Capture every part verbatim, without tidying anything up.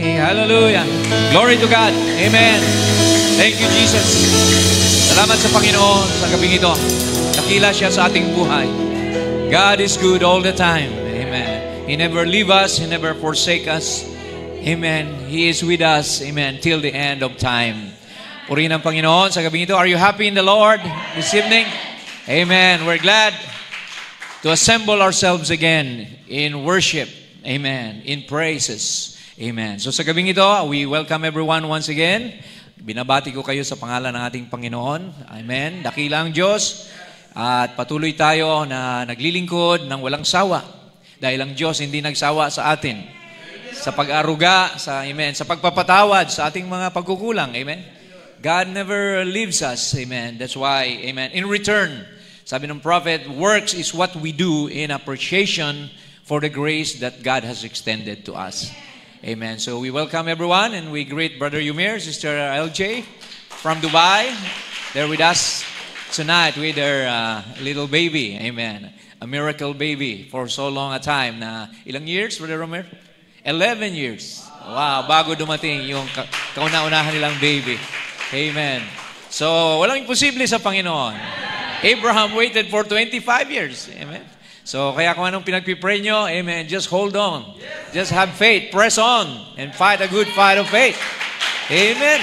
Hallelujah. Glory to God. Amen. Thank you, Jesus. Salamat sa Panginoon sa gabing ito. Dakila siya sa ating buhay. God is good all the time. Amen. He never leave us. He never forsake us. Amen. He is with us. Amen. Till the end of time. Purihin ang Panginoon sa gabing ito. Are you happy in the Lord this evening? Amen. We're glad to assemble ourselves again in worship. Amen. In praises. Amen. So sa gabing ito, we welcome everyone once again. Binabati ko kayo sa pangalan ng ating Panginoon. Amen. Dakila ang Diyos. At patuloy tayo na naglilingkod ng walang sawa. Dahil ang Diyos hindi nagsawa sa atin. Sa pag-aruga, sa, amen, sa pagpapatawad sa ating mga pagkukulang. Amen. God never leaves us. Amen. That's why, amen. In return, sabi ng prophet, works is what we do in appreciation for the grace that God has extended to us. Amen. So we welcome everyone and we greet Brother Yumir, Sister L J from Dubai. They're with us tonight with their uh, little baby. Amen. A miracle baby for so long a time. Na ilang years, Brother Yumir? Eleven years. Wow, bago dumating yung ka kauna-unahan nilang baby. Amen. So walang imposible sa Panginoon. Abraham waited for twenty-five years. Amen. So, kaya kung anong pinagpipray nyo, amen, just hold on. Just have faith. Press on and fight a good fight of faith. Amen.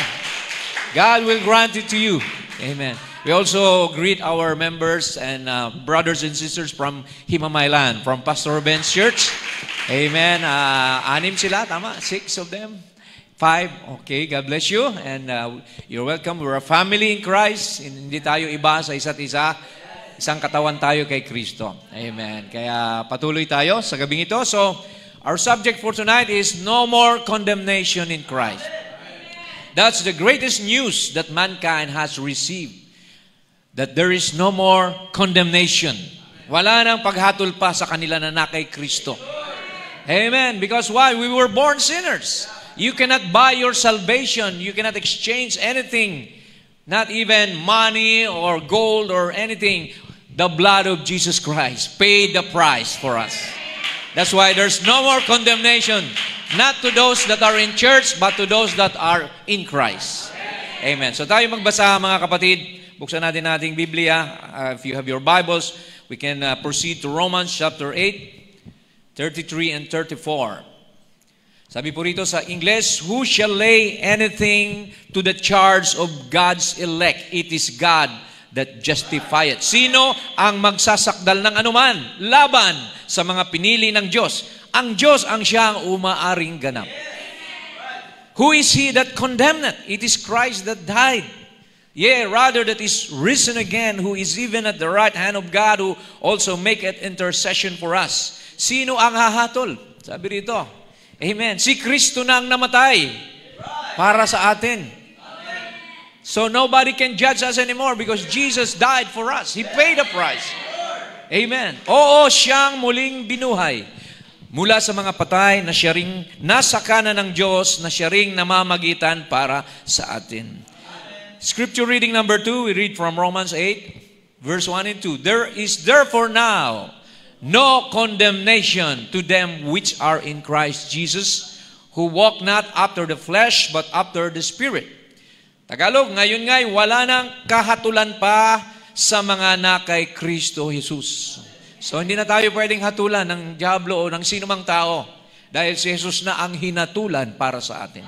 God will grant it to you. Amen. We also greet our members and uh, brothers and sisters from Himamaylan, from Pastor Ben's church. Amen. Uh, anim sila, tama? Six of them. Five. Okay, God bless you. And uh, you're welcome. We're a family in Christ. Hindi tayo iba sa isa't isa. Isang katawan tayo kay Kristo. Amen. Kaya patuloy tayo sa gabing ito. So, our subject for tonight is no more condemnation in Christ. That's the greatest news that mankind has received. That there is no more condemnation. Wala nang paghatol pa sa kanila na na kay Kristo. Amen. Because why? We were born sinners. You cannot buy your salvation. You cannot exchange anything. Not even money or gold or anything. The blood of Jesus Christ paid the price for us. That's why there's no more condemnation. Not to those that are in church, but to those that are in Christ. Amen. So tayo magbasa mga kapatid. Buksan natin nating Biblia. Uh, if you have your Bibles, we can uh, proceed to Romans chapter eight, thirty-three and thirty-four. Sabi po rito sa English, who shall lay anything to the charge of God's elect? It is God that justifieth. Sino ang magsasakdal ng anuman laban sa mga pinili ng Diyos? Ang Diyos ang siyang umaaring ganap. Who is he that condemneth? It is Christ that died. Yea, rather that is risen again, who is even at the right hand of God, who also maketh intercession for us. Sino ang hahatol? Sabi rito, amen. Si Kristo na ang namatay para sa atin. So nobody can judge us anymore because Jesus died for us. He paid the price. Amen. Oo, siyang muling binuhay mula sa mga patay na siya ring nasa kanan ng Diyos, na siya ring namamagitan para sa atin. Scripture reading number two, we read from Romans eight, verse one and two. There is therefore now no condemnation to them which are in Christ Jesus, who walk not after the flesh, but after the Spirit. Tagalog, ngayon nga'y wala nang kahatulan pa sa mga na kay Kristo Jesus. So hindi na tayo pwedeng hatulan ng diablo o ng sino mang tao dahil si Jesus na ang hinatulan para sa atin.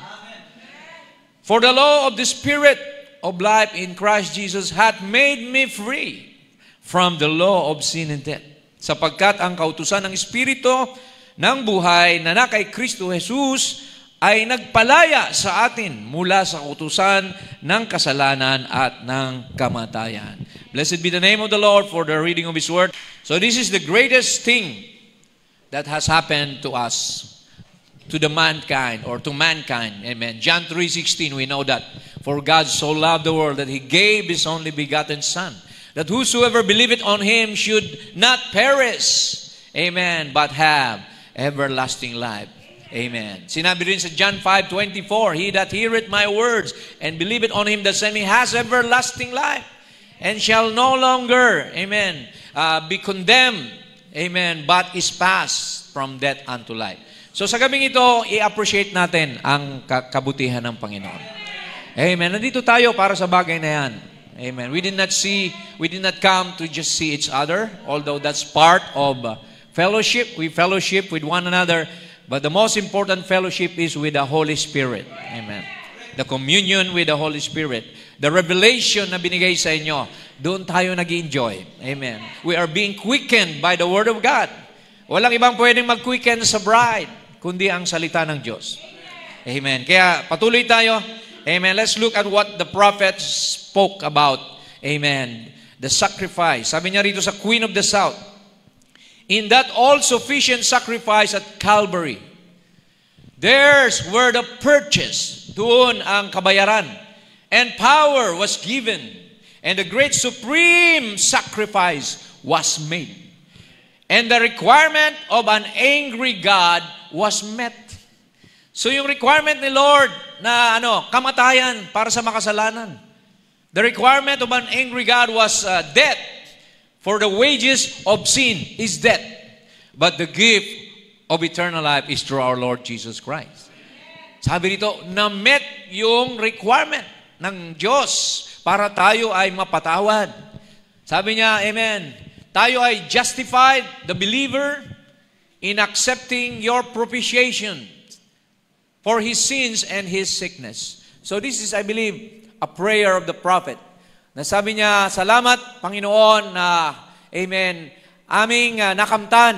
For the law of the Spirit of life in Christ Jesus hath made me free from the law of sin and death. Sapagkat ang kautusan ng Espiritu ng buhay na na kay Kristo Jesus ay nagpalaya sa atin mula sa kautusan ng kasalanan at ng kamatayan. Blessed be the name of the Lord for the reading of His Word. So this is the greatest thing that has happened to us, to the mankind, or to mankind. Amen. John three sixteen, we know that. For God so loved the world that He gave His only begotten Son, that whosoever believeth on Him should not perish, amen, but have everlasting life. Amen. Sinabi rin sa John five twenty-four, he that heareth my words and believeth on him that sent me has everlasting life, and shall no longer, amen, uh, be condemned, amen, but is passed from death unto life. So sa gabing ito, i-appreciate natin ang kabutihan ng Panginoon. Amen. Nandito tayo para sa bagay na yan. Amen. We did not see, we did not come to just see each other, although that's part of uh, fellowship. We fellowship with one another, but the most important fellowship is with the Holy Spirit. Amen. The communion with the Holy Spirit. The revelation na binigay sa inyo, doon tayo nag-enjoy. Amen. We are being quickened by the Word of God. Walang ibang pwedeng mag-quicken sa bride, kundi ang salita ng Diyos. Amen. Kaya patuloy tayo. Amen. Let's look at what the prophet spoke about. Amen. The sacrifice. Sabi niya rito sa Queen of the South, in that all-sufficient sacrifice at Calvary, there's where the purchase, doon ang kabayaran, and power was given, and the great supreme sacrifice was made. And the requirement of an angry God was met. So yung requirement ni Lord na ano, kamatayan para sa makasalanan. The requirement of an angry God was uh, death. For the wages of sin is death. But the gift of eternal life is through our Lord Jesus Christ. Sabi dito, na-met yung requirement ng Diyos para tayo ay mapatawad. Sabi niya, amen, tayo ay justified, the believer, in accepting your propitiation for his sins and his sickness. So this is, I believe, a prayer of the prophet. Nasabi niya, salamat, Panginoon, na, amen, aming uh, nakamtan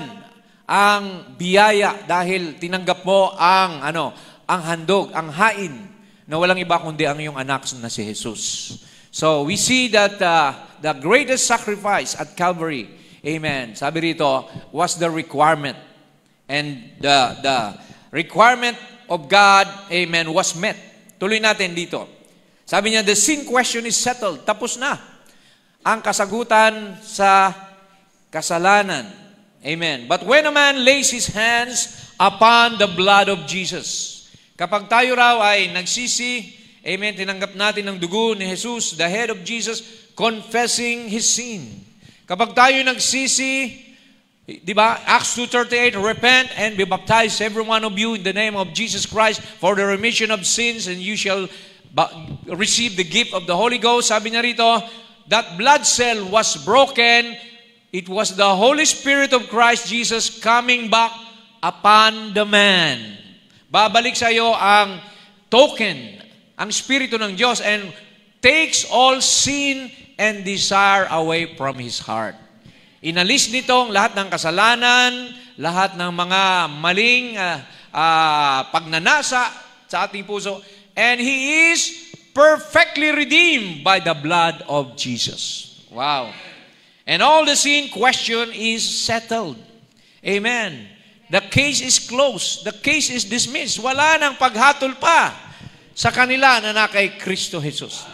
ang biyaya dahil tinanggap mo ang, ano, ang handog, ang hain, na walang iba kundi ang iyong anak na si Jesus. So we see that uh, the greatest sacrifice at Calvary, amen, sabi rito, was the requirement. And the, the requirement of God, amen, was met. Tuloy natin dito. Sabi niya, the sin question is settled. Tapos na ang kasagutan sa kasalanan. Amen. But when a man lays his hands upon the blood of Jesus, kapag tayo raw ay nagsisi, amen, tinanggap natin ang dugo ni Jesus, the head of Jesus, confessing his sin. Kapag tayo nagsisi, di ba? Acts two thirty-eight, repent and be baptized, every one of you, in the name of Jesus Christ for the remission of sins, and you shall receive the gift of the Holy Ghost. Sabi niya rito, that blood cell was broken. It was the Holy Spirit of Christ Jesus coming back upon the man. Babalik sa iyo ang token, ang Espiritu ng Diyos, and takes all sin and desire away from his heart. Inalis nitong lahat ng kasalanan, lahat ng mga maling uh, uh, pagnanasa sa ating puso, and he is perfectly redeemed by the blood of Jesus. Wow. And all the sin question is settled. Amen. The case is closed. The case is dismissed. Wala nang paghatol pa sa kanila na na kay Kristo Jesus.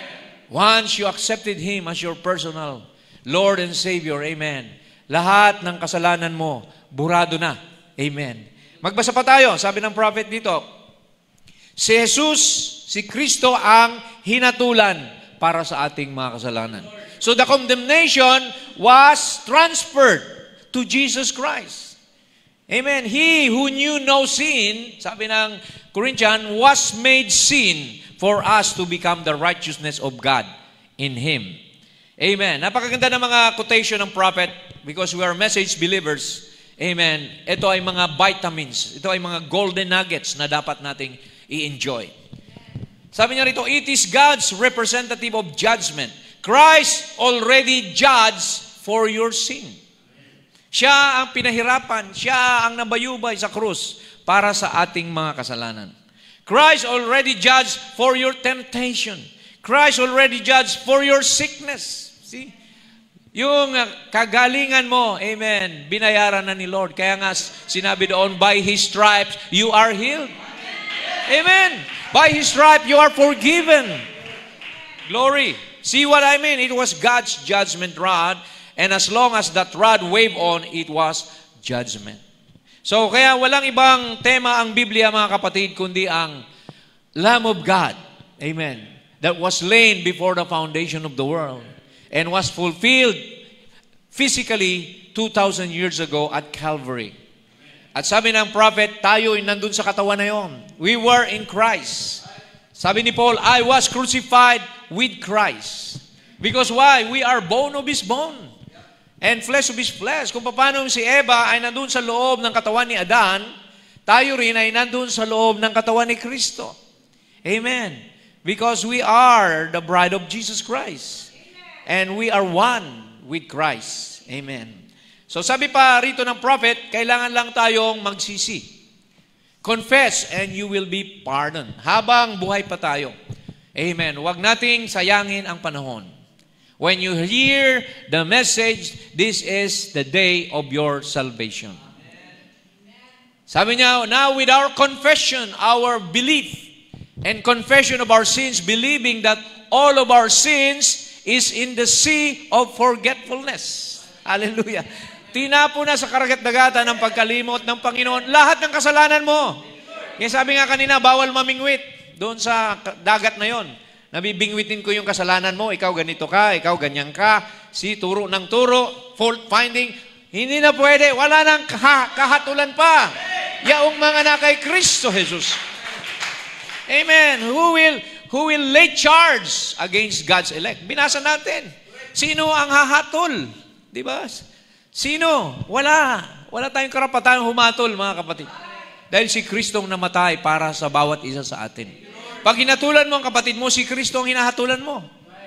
Once you accepted Him as your personal Lord and Savior, amen, lahat ng kasalanan mo, burado na. Amen. Magbasa pa tayo. Sabi ng prophet dito, si Jesus, si Kristo ang hinatulan para sa ating mga kasalanan. So the condemnation was transferred to Jesus Christ. Amen. He who knew no sin, sabi ng Corinthian, was made sin for us to become the righteousness of God in Him. Amen. Napakaganda ng mga quotation ng prophet because we are message believers. Amen. Ito ay mga vitamins. Ito ay mga golden nuggets na dapat nating i-enjoy. Sabi niya rito, it is God's representative of judgment. Christ already judged for your sin. Siya ang pinahirapan. Siya ang nabayubay sa krus para sa ating mga kasalanan. Christ already judged for your temptation. Christ already judged for your sickness. See? Yung kagalingan mo, amen, binayaran na ni Lord. Kaya nga sinabi doon, by His stripes, you are healed. Amen. By His stripes, you are forgiven. Glory. See what I mean? It was God's judgment rod, and as long as that rod waved on, it was judgment. So, kaya walang ibang tema ang Biblia, mga kapatid, kundi ang Lamb of God. Amen. That was slain before the foundation of the world and was fulfilled physically two thousand years ago at Calvary. At sabi ng prophet, tayo ay nandun sa katawan na yon. We were in Christ. Sabi ni Paul, I was crucified with Christ. Because why? We are bone of His bone. And flesh of His flesh. Kung paano si Eva ay nandun sa loob ng katawan ni Adan, tayo rin ay nandun sa loob ng katawan ni Kristo. Amen. Because we are the bride of Jesus Christ. And we are one with Christ. Amen. So sabi pa rito ng prophet, kailangan lang tayong magsisi. Confess and you will be pardoned. Habang buhay pa tayo. Amen. Huwag nating sayangin ang panahon. When you hear the message, this is the day of your salvation. Sabi niya, now with our confession, our belief, and confession of our sins, believing that all of our sins is in the sea of forgetfulness. Hallelujah. Tinapo na sa karagat-dagatan ng pagkalimot ng Panginoon lahat ng kasalanan mo. Kaya sabi nga kanina, bawal mamingwit doon sa dagat na yon. Nabibingwitin ko yung kasalanan mo, ikaw ganito ka, ikaw ganyan ka, si turo ng turo, fault finding, hindi na pwede, wala nang kah- kahatulan pa. Yaong mga na kay Kristo Jesus. Amen. Who will who will lay charge against God's elect? Binasa natin. Sino ang hahatol? Di ba? Sino? Wala. Wala tayong karapatan humatol, mga kapatid. Dahil si Kristo ang namatay para sa bawat isa sa atin. Pag hinatulan mo ang kapatid mo, si Kristo ang hinahatulan mo.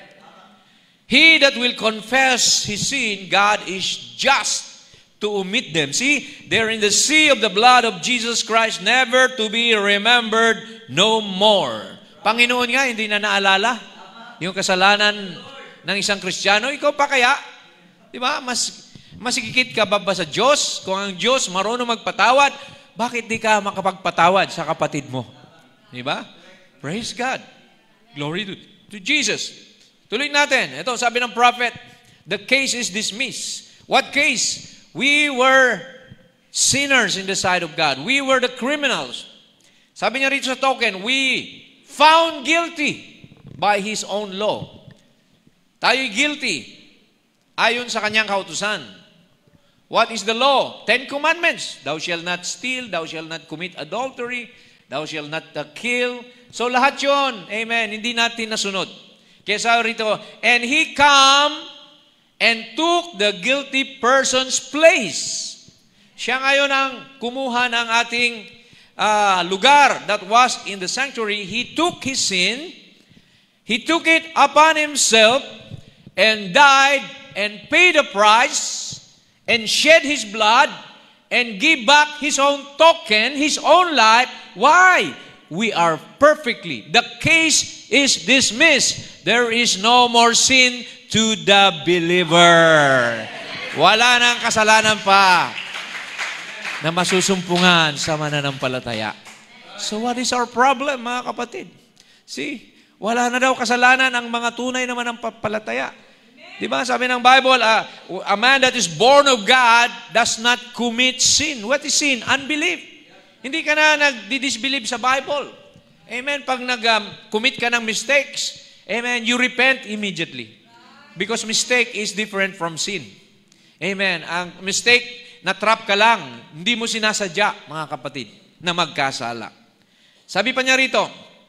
He that will confess his sin, God is just to omit them. See, they're in the sea of the blood of Jesus Christ, never to be remembered no more. Panginoon nga, hindi na naalala yung kasalanan ng isang Kristiyano. Ikaw pa kaya? Di ba? Mas, masikikit ka ba ba sa Diyos? Kung ang Diyos marunong magpatawad, bakit di ka makapagpatawad sa kapatid mo? Di ba? Praise God. Glory to, to Jesus. Tuloy natin. Ito, sabi ng prophet, the case is dismissed. What case? We were sinners in the sight of God. We were the criminals. Sabi niya rito sa token, we found guilty by His own law. Tayo'y guilty ayon sa kanyang kautusan. What is the law? Ten Commandments. Thou shalt not steal, thou shalt not commit adultery, thou shalt not uh, kill. So lahat yun, amen, hindi natin nasunod. Kaya sabi rito, and He come and took the guilty person's place. Siya ngayon ang kumuha ng ating uh, lugar that was in the sanctuary. He took His sin, He took it upon Himself, and died and paid the price, and shed His blood, and give back His own token, His own life. Why? We are perfectly. The case is dismissed. There is no more sin to the believer. Wala nang kasalanan pa na masusumpungan sa mananampalataya. So what is our problem, mga kapatid? See, wala na daw kasalanan ang mga tunay na mananampalataya. Di ba? Sabi ng Bible, uh, a man that is born of God does not commit sin. What is sin? Unbelief. Hindi ka na nag-disbelieve sa Bible. Amen. Pag nag-commit um, ka ng mistakes, amen, you repent immediately. Because mistake is different from sin. Amen. Ang mistake, na-trap ka lang. Hindi mo sinasadya, mga kapatid, na magkasala. Sabi pa niya rito,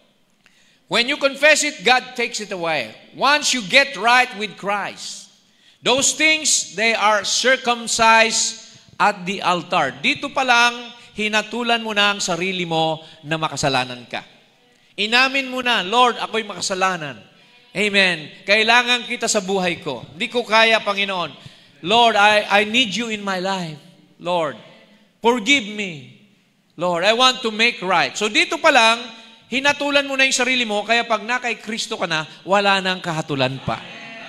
when you confess it, God takes it away. Once you get right with Christ, those things, they are circumcised at the altar. Dito pa lang, hinatulan mo na ang sarili mo na makasalanan ka. Inamin mo na, Lord, ako'y makasalanan. Amen. Kailangan kita sa buhay ko. Hindi ko kaya, Panginoon. Lord, I, I need you in my life. Lord, forgive me. Lord, I want to make right. So dito pa lang, hinatulan mo na yung sarili mo, kaya pag na kay Kristo ka na, wala nang kahatulan pa.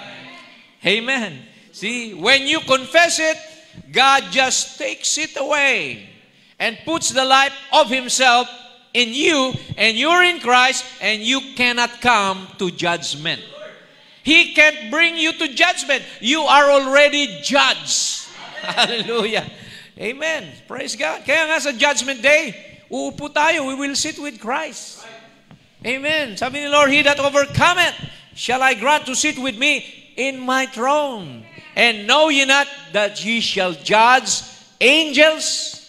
Amen. See, when you confess it, God just takes it away and puts the life of Himself in you, and you're in Christ, and you cannot come to judgment. He can't bring you to judgment. You are already judged. Hallelujah. Amen. Praise God. Kaya nga sa judgment day, uupo tayo. We will sit with Christ. Amen. Sabi ni Lord, He that overcometh shall I grant to sit with me in my throne. And know ye not that ye shall judge angels?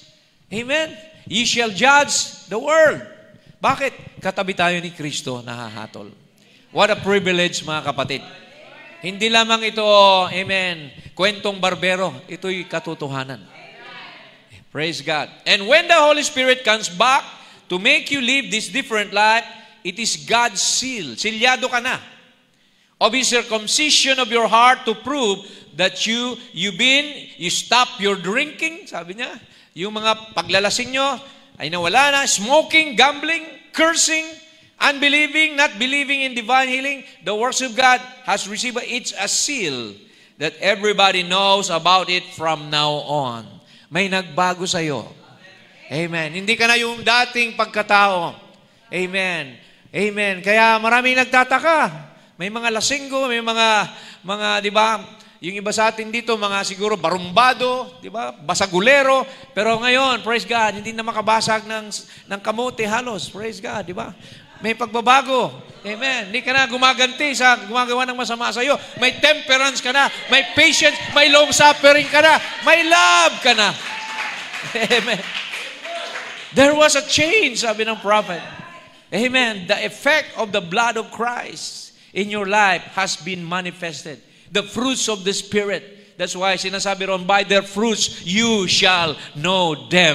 Amen? Ye shall judge the world. Bakit? Katabi tayo ni Kristo, nahahatol. What a privilege, mga kapatid. Hindi lamang ito, amen, kwentong barbero. Ito'y katotohanan. Praise God. And when the Holy Spirit comes back to make you live this different life, it is God's seal. Silyado ka na. Of His circumcision of your heart to prove that you, you been, you stop your drinking, sabi niya. Yung mga paglalasing nyo ay nawala na. Smoking, gambling, cursing, unbelieving, not believing in divine healing. The works of God has received, it's a seal that everybody knows about it from now on. May nagbago sa'yo. Amen. Hindi ka na yung dating pagkatao. Amen. Amen. Kaya maraming nagtataka. May mga lasinggo, may mga, mga, di ba, yung iba sa atin dito, mga siguro barumbado, di ba, basagulero. Pero ngayon, praise God, hindi na makabasag ng, ng kamote halos. Praise God, di ba? May pagbabago. Amen. Hindi ka na gumaganti sa gumagawa ng masama sa iyo. May temperance ka na. May patience. May long suffering ka na. May love ka na. Amen. There was a change, sabi ng prophet. Amen. The effect of the blood of Christ in your life has been manifested. The fruits of the Spirit. That's why sinasabi ron, by their fruits you shall know them.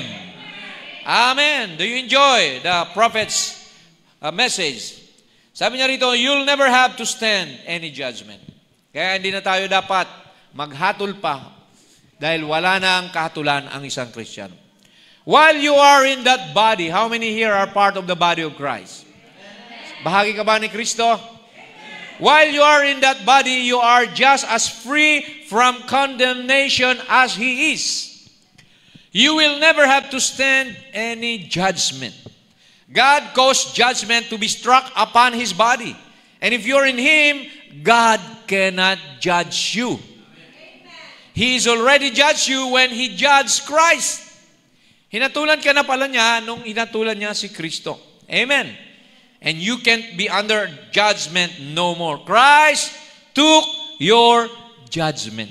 Amen. Do you enjoy the prophet's uh, message? Sabi niya rito, you'll never have to stand any judgment. Kaya hindi na tayo dapat maghatol pa dahil wala na ang kahatulan ang isang Kristiyano. While you are in that body, how many here are part of the body of Christ? Bahagi ka ba ni Kristo? While you are in that body, you are just as free from condemnation as He is. You will never have to stand any judgment. God caused judgment to be struck upon His body. And if you're in Him, God cannot judge you. He has already judged you when He judged Christ. Hinatulan ka na pala niya nung hinatulan niya si Kristo. Amen. And you can't be under judgment no more. Christ took your judgment.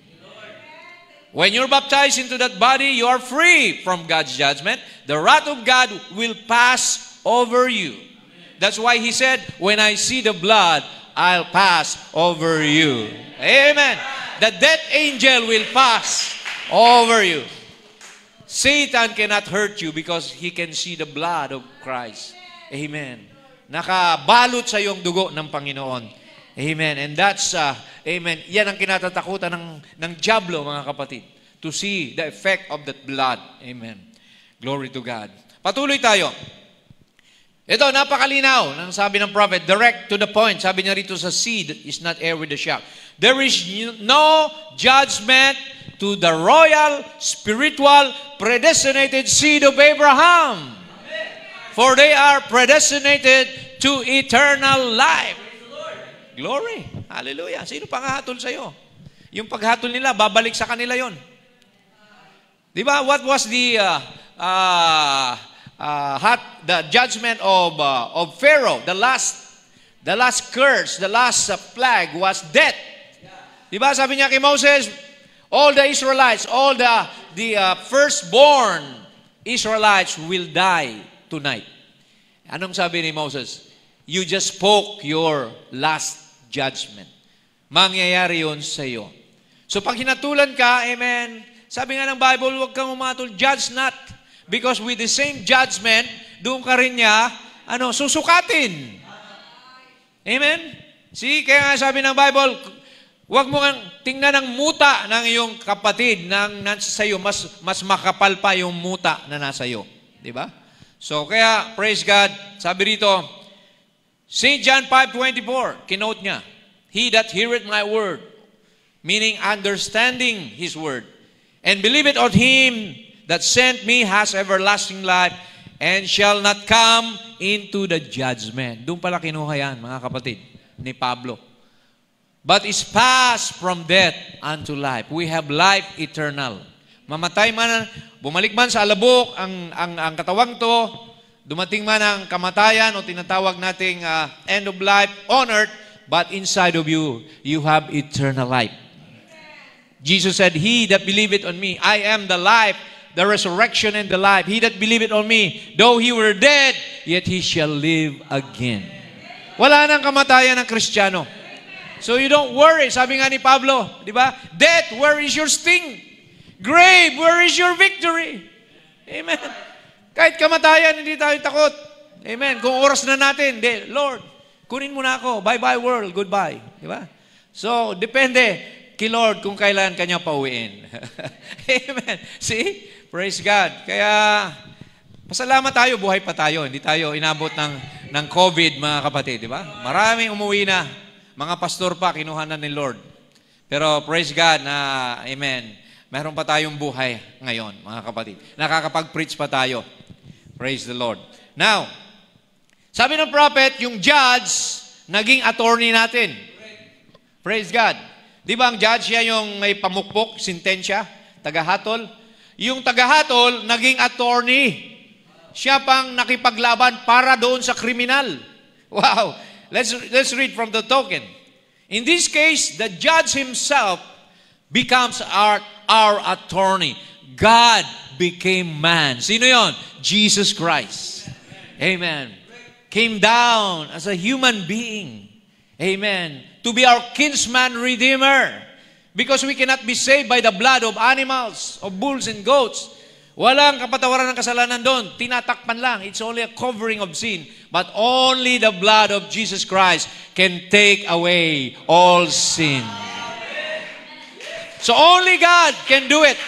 When you're baptized into that body, you are free from God's judgment. The wrath of God will pass over you. That's why He said, when I see the blood, I'll pass over you. Amen. The death angel will pass over you. Satan cannot hurt you because he can see the blood of Christ. Amen. Nakabalot sa iyong dugo ng Panginoon. Amen. And that's, uh, amen, yan ang kinatatakutan ng, ng diablo, mga kapatid. To see the effect of that blood. Amen. Glory to God. Patuloy tayo. Ito, napakalinaw ng sabi ng prophet, direct to the point. Sabi niya rito sa seed is not air with the shock. There is no judgment to the royal, spiritual, predestinated seed of Abraham. For they are predestinated to eternal life. Glory. Hallelujah. Sino panghahatol sa'yo? Yung paghatol nila, babalik sa kanila yon. Di ba? What was the uh, uh, uh, hot, the judgment of uh, of Pharaoh? The last, the last curse, the last uh, plague was death. Di ba? Sabi niya kay Moses, all the Israelites, all the the uh, firstborn Israelites will die tonight. Anong sabi ni Moses? You just spoke your last judgment. Mangyayari yun sa iyo. So pag hinatulan ka, amen, sabi nga ng Bible, huwag kang umatol, judge not. Because with the same judgment, doon ka rin niya, ano, susukatin. Amen? See, kaya nga sabi ng Bible, huwag mo nga tingnan ang muta ng iyong kapatid nang nasa iyo, mas, mas makapal pa yung muta na nasa iyo. Diba? So, kaya, praise God, sabi rito, Saint John five twenty-four, kinote niya, He that heareth my word, meaning understanding His word, and believeth on Him that sent me has everlasting life, and shall not come into the judgment. Doon pala kinuha yan, mga kapatid, ni Pablo. But is passed from death unto life. We have life eternal. Mamatay man, bumalik man sa alabok ang, ang, ang katawang to, dumating man ang kamatayan o tinatawag nating uh, end of life on earth, but inside of you, you have eternal life. Jesus said, He that believeth on me, I am the life the resurrection and the life. He that believeth on me, though he were dead, yet he shall live again. Wala nang kamatayan ng Kristiyano. So you don't worry. Sabi nga ni Pablo, di ba? Death, where is your sting? Grave, where is your victory? Amen. Kahit kamatayan, hindi tayo takot. Amen. Kung oras na natin, di, Lord, kunin mo na ako. Bye-bye world, goodbye. Di ba? So, depende kay Lord kung kailan kanya pauwiin. Amen. See? Praise God. Kaya, pasalamat tayo, buhay pa tayo. Hindi tayo inabot ng, ng COVID, mga kapatid. Di ba? Maraming umuwi na. Mga pastor pa, kinuha na ni Lord. Pero praise God na, amen, meron pa tayong buhay ngayon, mga kapatid. Nakakapag-preach pa tayo. Praise the Lord. Now, sabi ng prophet, yung judge, naging attorney natin. Praise God. Di ba ang judge siya yung may pamukpok, sintensya, tagahatol? Yung tagahatol, naging attorney. Siya pang nakipaglaban para doon sa kriminal. Wow! Let's, let's read from the token. In this case, the judge himself becomes our, our attorney. God became man. Sino yon? Jesus Christ. Amen. Came down as a human being. Amen. To be our kinsman redeemer. Because we cannot be saved by the blood of animals, of bulls and goats. Walang kapatawaran ng kasalanan doon. Tinatakpan lang. It's only a covering of sin. But only the blood of Jesus Christ can take away all sin. So only God can do it.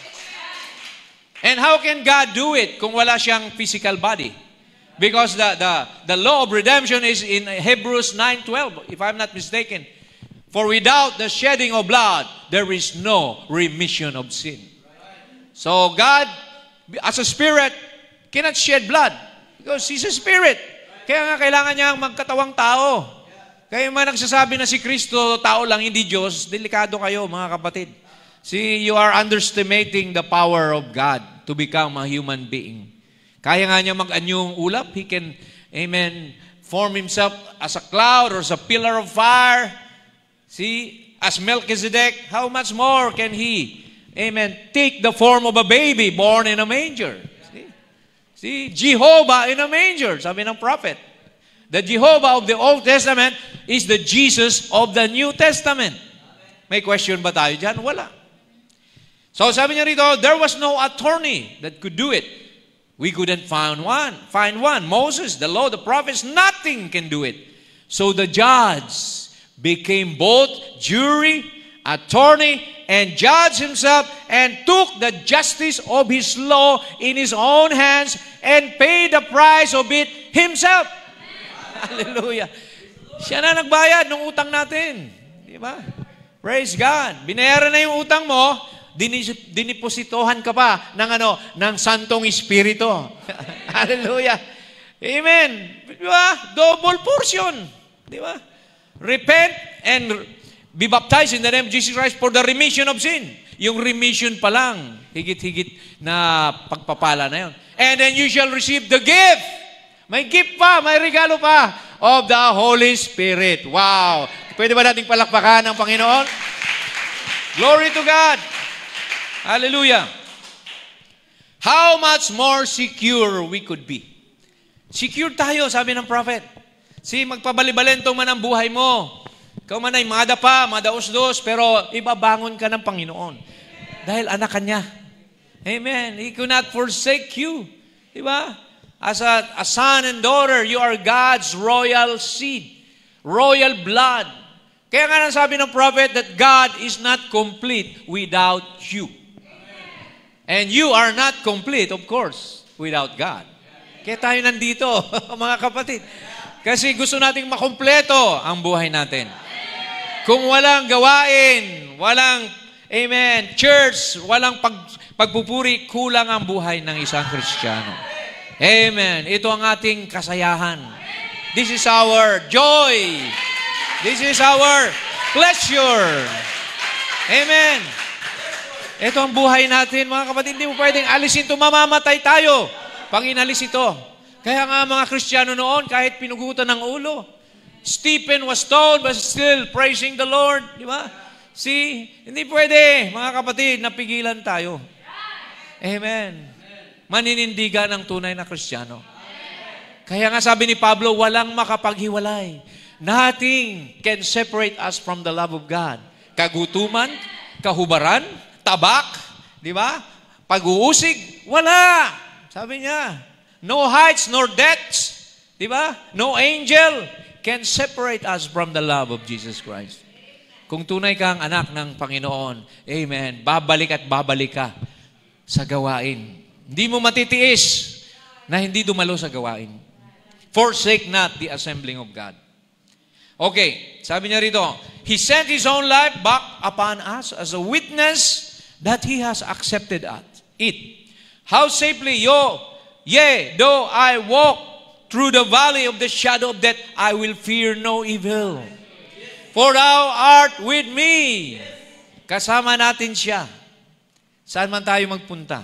And how can God do it kung wala siyang physical body? Because the, the, the law of redemption is in Hebrews nine twelve, if I'm not mistaken. For without the shedding of blood, there is no remission of sin. So God, as a spirit, cannot shed blood because He's a spirit. Kaya nga kailangan niyang magkatawang tao. Kaya man nagsasabi na si Kristo, tao lang, hindi Diyos, delikado kayo mga kapatid. See, you are underestimating the power of God to become a human being. Kaya nga niya mag-anyong ulap. He can, amen, form Himself as a cloud or as a pillar of fire. See, as Melchizedek, how much more can He, amen, take the form of a baby born in a manger. See? See? Jehovah in a manger, sabi ng prophet. The Jehovah of the Old Testament is the Jesus of the New Testament. May question ba tayo dyan? Wala. So sabi niya rito, there was no attorney that could do it. We couldn't find one. Find one. Moses, the law, the prophets, nothing can do it. So the judge became both jury, attorney, and judge himself, and took the justice of his law in his own hands and paid the price of it himself. Hallelujah. Siya na nagbayad ng utang natin. Di ba? Praise God. Binayaran na yung utang mo, dinipositohan ka pa ng ano, ng Santong Espiritu. Hallelujah. Amen. Di ba? Double portion. Di ba? Repent and be baptized in the name of Jesus Christ for the remission of sin. Yung remission pa lang, higit-higit na pagpapala na yun. And then you shall receive the gift. May gift pa, may regalo pa of the Holy Spirit. Wow! Pwede ba nating palakpakan ng Panginoon? Glory to God! Hallelujah! How much more secure we could be. Secure tayo, sabi ng prophet. Si magpabalibalentong man ang buhay mo. Ikaw man ay madapa, madaos-dos, pero ibabangon ka ng Panginoon. Dahil anak ka niya. Amen. He could not forsake you. Diba? As a, a son and daughter, you are God's royal seed. Royal blood. Kaya nga nang sabi ng prophet that God is not complete without you. And you are not complete, of course, without God. Kaya tayo nandito, mga kapatid. Kasi gusto nating makompleto ang buhay natin. Kung walang gawain, walang, amen, church, walang pag, pagpupuri, kulang ang buhay ng isang Kristiyano. Amen. Ito ang ating kasayahan. This is our joy. This is our pleasure. Amen. Ito ang buhay natin, mga kapatid. Hindi mo pwedeng alisin ito, mamamatay tayo pang inalis ito. Kaya nga mga Kristiyano noon, kahit pinugutan ng ulo, Stephen was stoned but still praising the Lord. Di ba? See, hindi pwede, mga kapatid, napigilan tayo. Amen. Maninindigan ang tunay na Kristiyano. Kaya nga sabi ni Pablo, walang makapaghiwalay. Nothing can separate us from the love of God. Kagutuman, kahubaran, tabak, di ba? Pag-uusig, wala. Sabi niya, no heights nor depths, di ba? No angel can separate us from the love of Jesus Christ. Kung tunay kang anak ng Panginoon, amen, babalik at babalik ka sa gawain. Hindi mo matitiis na hindi dumalo sa gawain. Forsake not the assembling of God. Okay, sabi niya rito, He sent His own life back upon us as a witness that He has accepted it. How safely, yo, yea, though I walk through the valley of the shadow of death, I will fear no evil. For Thou art with me. Kasama natin siya. Saan man tayo magpunta.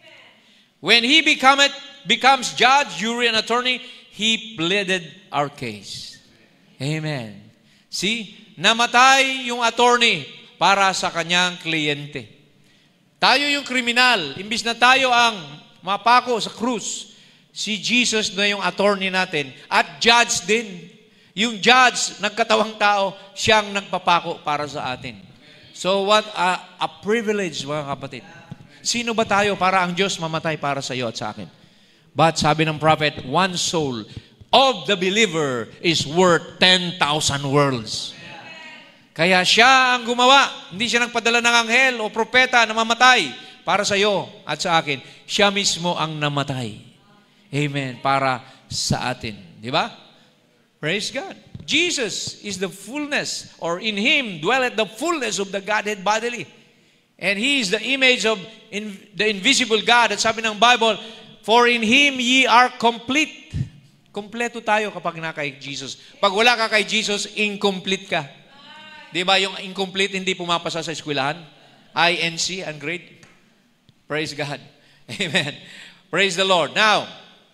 When He becometh, becomes judge, jury, and attorney, He pleaded our case. Amen. See? Namatay yung attorney para sa kanyang kliyente. Tayo yung kriminal. Imbis na tayo ang mapako sa krus, si Jesus na yung attorney natin. At judge din. Yung judge, nagkatawang tao, siyang nagpapako para sa atin. So what a, a privilege, mga kapatid. Sino ba tayo para ang Diyos mamatay para sa iyo at sa akin? But sabi ng prophet, one soul of the believer is worth ten thousand worlds. Kaya siya ang gumawa. Hindi siya nagpadala ng anghel o propeta na mamatay para sa iyo at sa akin. Siya mismo ang namatay. Amen. Para sa atin. Di ba? Praise God. Jesus is the fullness, or in Him dwelleth the fullness of the Godhead bodily. And He is the image of in, the invisible God. At sabi ng Bible, for in Him ye are complete. Kompleto tayo kapag na kay Jesus. Pag wala ka kay Jesus, incomplete ka. Di ba yung incomplete hindi pumapasa sa eskwelahan? I N C, ungrade. Praise God. Amen. Praise the Lord. Now,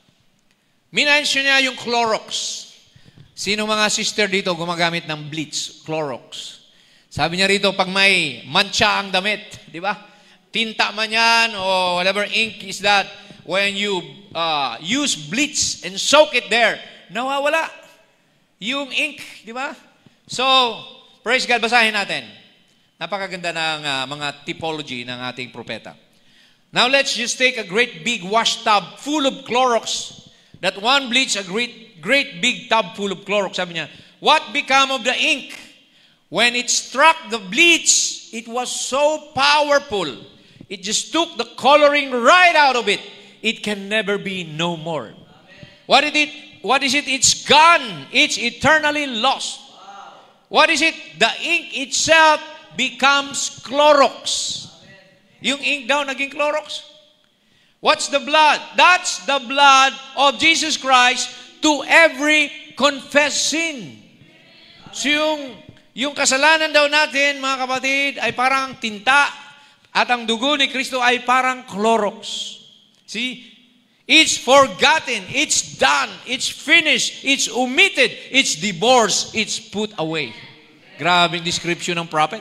minensyon niya yung Clorox. Sino mga sister dito gumagamit ng bleach, Clorox? Sabi niya rito, pag may mancha ang damit, di ba? Tinta man yan o whatever ink is that, when you uh, use bleach and soak it there, nawawala yung ink, di ba? So, praise God, basahin natin. Napakaganda ng uh, mga typology ng ating propeta. Now, let's just take a great big wash tub full of Clorox. That one bleach, a great, great big tub full of Clorox. Sabi niya, what become of the ink? When it struck the bleach, it was so powerful. It just took the coloring right out of it. It can never be no more. What is it? What is it? It's gone. It's eternally lost. What is it? The ink itself becomes Clorox. Yung ink daw naging Clorox. What's the blood? That's the blood of Jesus Christ to every confessed sin. So yung, yung kasalanan daw natin, mga kapatid, ay parang tinta at ang dugo ni Kristo ay parang Clorox. See? It's forgotten. It's done. It's finished. It's omitted. It's divorced. It's put away. Grabing description ng prophet.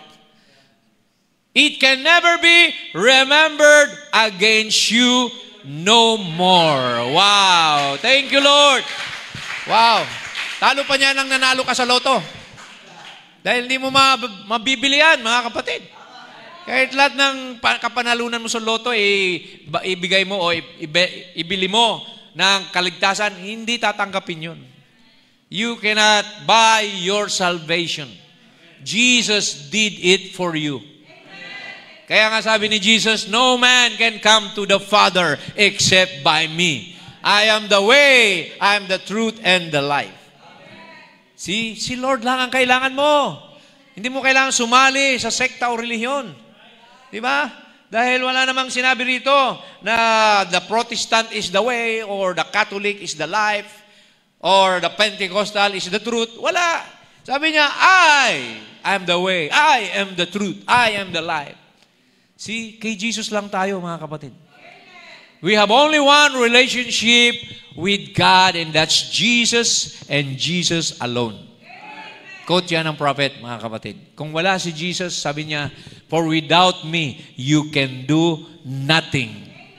It can never be remembered against you no more. Wow. Thank you, Lord. Wow. Talo pa niya nang nanalo ka sa loto. Dahil hindi mo mabibili yan, mga kapatid. Kahit lahat ng kapanalunan mo sa loto, eh, ibigay mo o ibili mo ng kaligtasan, hindi tatanggapin yun. You cannot buy your salvation. Jesus did it for you. Kaya nga sabi ni Jesus, no man can come to the Father except by me. I am the way, I am the truth, and the life. See, si Lord lang ang kailangan mo. Hindi mo kailangan sumali sa sekta o relihiyon. Di ba? Dahil wala namang sinabi rito na the Protestant is the way, or the Catholic is the life, or the Pentecostal is the truth. Wala. Sabi niya, I am the way, I am the truth, I am the life. See, kay Jesus lang tayo, mga kapatid. We have only one relationship with God, and that's Jesus and Jesus alone. Quote yan ng prophet, mga kapatid. Kung wala si Jesus, sabi niya, for without me, you can do nothing.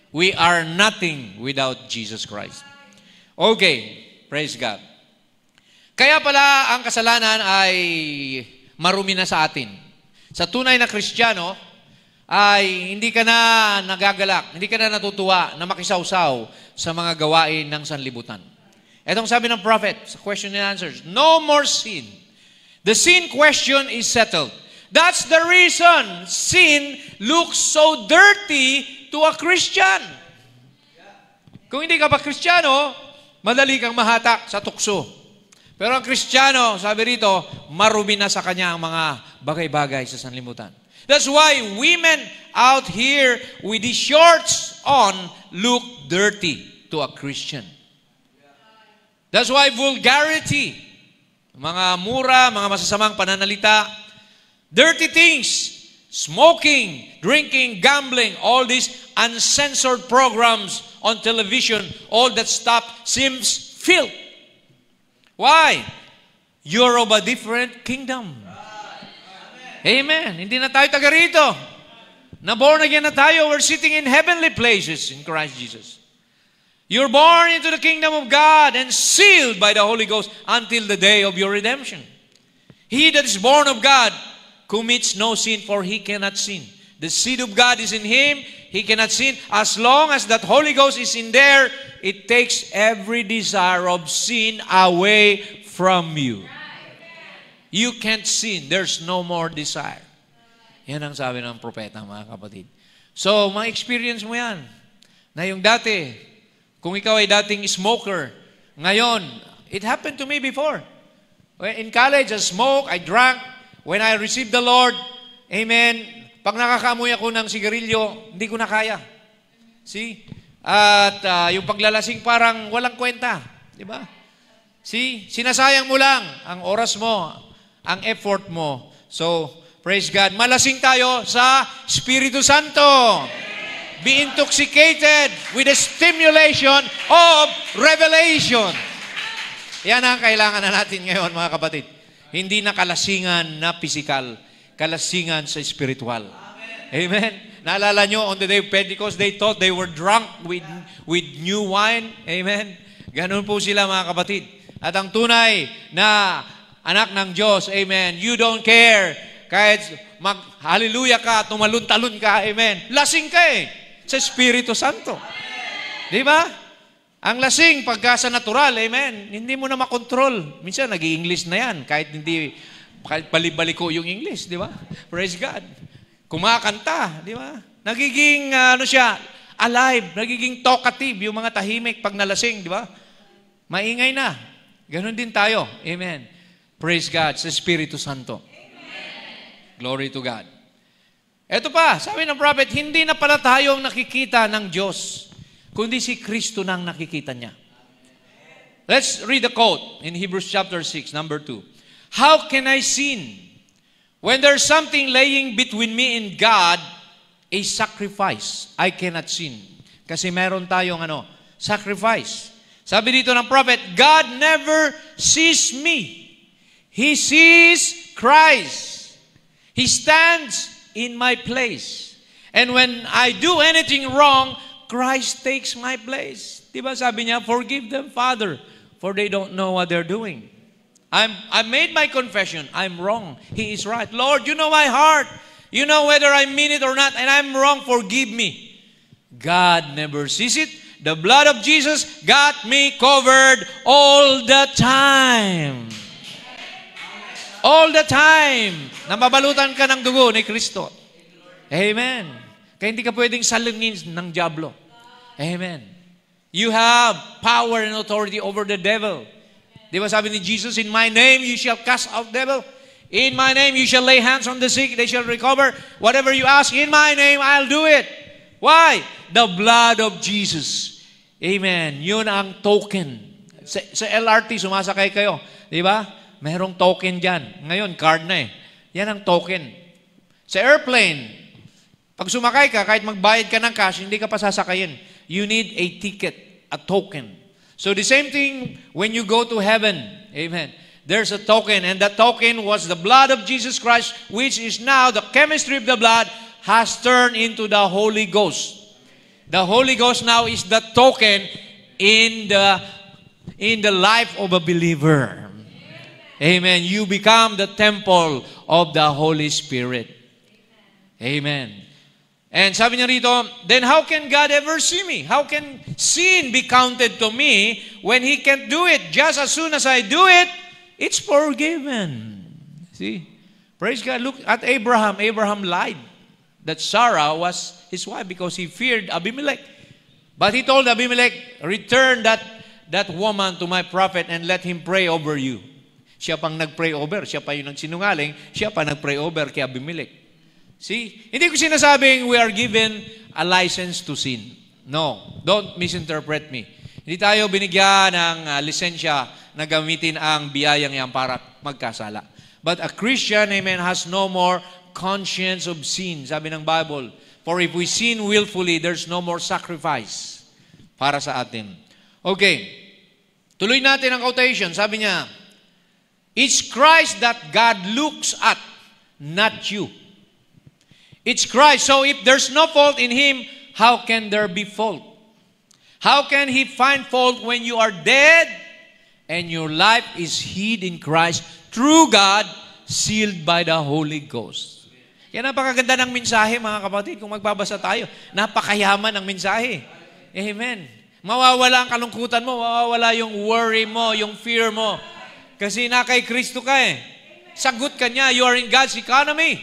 We are nothing without Jesus Christ. Okay, praise God. Kaya pala ang kasalanan ay marumi na sa atin. Sa tunay na Kristiyano, ay hindi ka na nagagalak, hindi ka na natutuwa na makisawsaw sa mga gawain ng sanlibutan. Etong sabi ng prophet sa question and answers, no more sin. The sin question is settled. That's the reason sin looks so dirty to a Christian. Kung hindi ka pa Kristiyano, madali kang mahatak sa tukso. Pero ang Kristiyano, sabi rito, marumi na sa kanya ang mga bagay-bagay sa sanlibutan. That's why women out here with the shorts on look dirty to a Christian. That's why vulgarity, mga mura, mga masasamang pananalita, dirty things, smoking, drinking, gambling, all these uncensored programs on television, all that stuff seems filth. Why? You're of a different kingdom. Amen. Hindi na tayo taga rito. Na born again na tayo. We're sitting in heavenly places in Christ Jesus. You're born into the kingdom of God and sealed by the Holy Ghost until the day of your redemption. He that is born of God commits no sin, for he cannot sin. The seed of God is in him. He cannot sin. As long as that Holy Ghost is in there, it takes every desire of sin away from you. You can't sin. There's no more desire. Yan ang sabi ng propeta, mga kapatid. So, ma-experience mo yan. Na yung dati, kung ikaw ay dating smoker, ngayon, it happened to me before. In college, I smoked, I drank. When I received the Lord, amen, pag nakakaamoy ako ng sigarilyo, hindi ko na kaya. See? At uh, yung paglalasing parang walang kwenta. Di ba? See? Sinasayang mo lang ang oras mo, ang effort mo. So, praise God. Malasing tayo sa Espiritu Santo. Be intoxicated with the stimulation of revelation. Yan ang kailangan na natin ngayon, mga kapatid. Hindi na kalasingan na physical, kalasingan sa spiritual. Amen. Amen. Naalala nyo, on the day of Pentecost, they thought they were drunk with, with new wine. Amen. Ganun po sila, mga kapatid. At ang tunay na anak ng Diyos, amen, you don't care. Kahit mag-hallelujah ka, tumalun-talun ka, amen. Lasing ka eh, sa Espiritu Santo. Di ba? Ang lasing, pagka sa natural, amen, hindi mo na makontrol. Minsan, nag-i-English na yan, kahit hindi, kahit balibaliko yung English, di ba? Praise God. Kumakanta, di ba? Nagiging, uh, ano siya, alive, nagiging talkative, yung mga tahimik pag nalasing, di ba? Maingay na. Ganon din tayo. Amen. Praise God sa Espiritu Santo. Amen. Glory to God. Ito pa, sabi ng prophet, hindi na pala tayong nakikita ng Diyos, kundi si Kristo nang nakikita niya. Let's read the quote in Hebrews chapter six, number two. How can I sin when there's something laying between me and God, a sacrifice? I cannot sin. Kasi meron tayong ano, sacrifice. Sabi dito ng prophet, God never sees me. He sees Christ. He stands in my place. And when I do anything wrong, Christ takes my place. Diba sabi niya, forgive them, Father, for they don't know what they're doing. I'm, I made my confession. I'm wrong. He is right. Lord, you know my heart. You know whether I mean it or not, and I'm wrong. Forgive me. God never sees it. The blood of Jesus got me covered all the time. All the time. Nababalutan ka ng dugo ni Kristo. Amen. Kaya hindi ka pwedeng salungin ng diablo. Amen. You have power and authority over the devil. Di ba sabi ni Jesus, in my name you shall cast out devil. In my name you shall lay hands on the sick, they shall recover. Whatever you ask, in my name I'll do it. Why? The blood of Jesus. Amen. Yun ang token. Sa, sa L R T, sumasakay kayo. Di ba? Merong token dyan. Ngayon, card na eh. Yan ang token. Sa airplane, pag sumakay ka, kahit magbayad ka ng cash, hindi ka pa sasakayin. You need a ticket, a token. So the same thing when you go to heaven. Amen. There's a token, and that token was the blood of Jesus Christ, which is now the chemistry of the blood has turned into the Holy Ghost. The Holy Ghost now is the token in the in the life of a believer. Amen. You become the temple of the Holy Spirit. Amen. And sabi niya rito, then how can God ever see me? How can sin be counted to me when He can't do it? Just as soon as I do it, it's forgiven. See? Praise God. Look at Abraham. Abraham lied that Sarah was his wife because he feared Abimelech. But he told Abimelech, return that, that woman to my prophet and let him pray over you. Siya pang nag-pray over. Siya pa yung nagsinungaling. Siya pa nag-pray over kay Abimelech. See? Hindi ko sinasabing we are given a license to sin. No. Don't misinterpret me. Hindi tayo binigyan ng uh, lisensya na gamitin ang biyayang yan para magkasala. But a Christian, amen, has no more conscience of sin. Sabi ng Bible, for if we sin willfully, there's no more sacrifice para sa atin. Okay. Tuloy natin ang quotation. Sabi niya, it's Christ that God looks at, not you. It's Christ. So if there's no fault in Him, how can there be fault? How can He find fault when you are dead and your life is hid in Christ through God, sealed by the Holy Ghost? Yan napakaganda ng mensahe, mga kapatid. Kung magbabasa tayo, napakayaman ng mensahe. Amen. Mawawala ang kalungkutan mo, mawawala yung worry mo, yung fear mo. Kasi na kay Kristo ka eh. Sagot ka niya, you are in God's economy.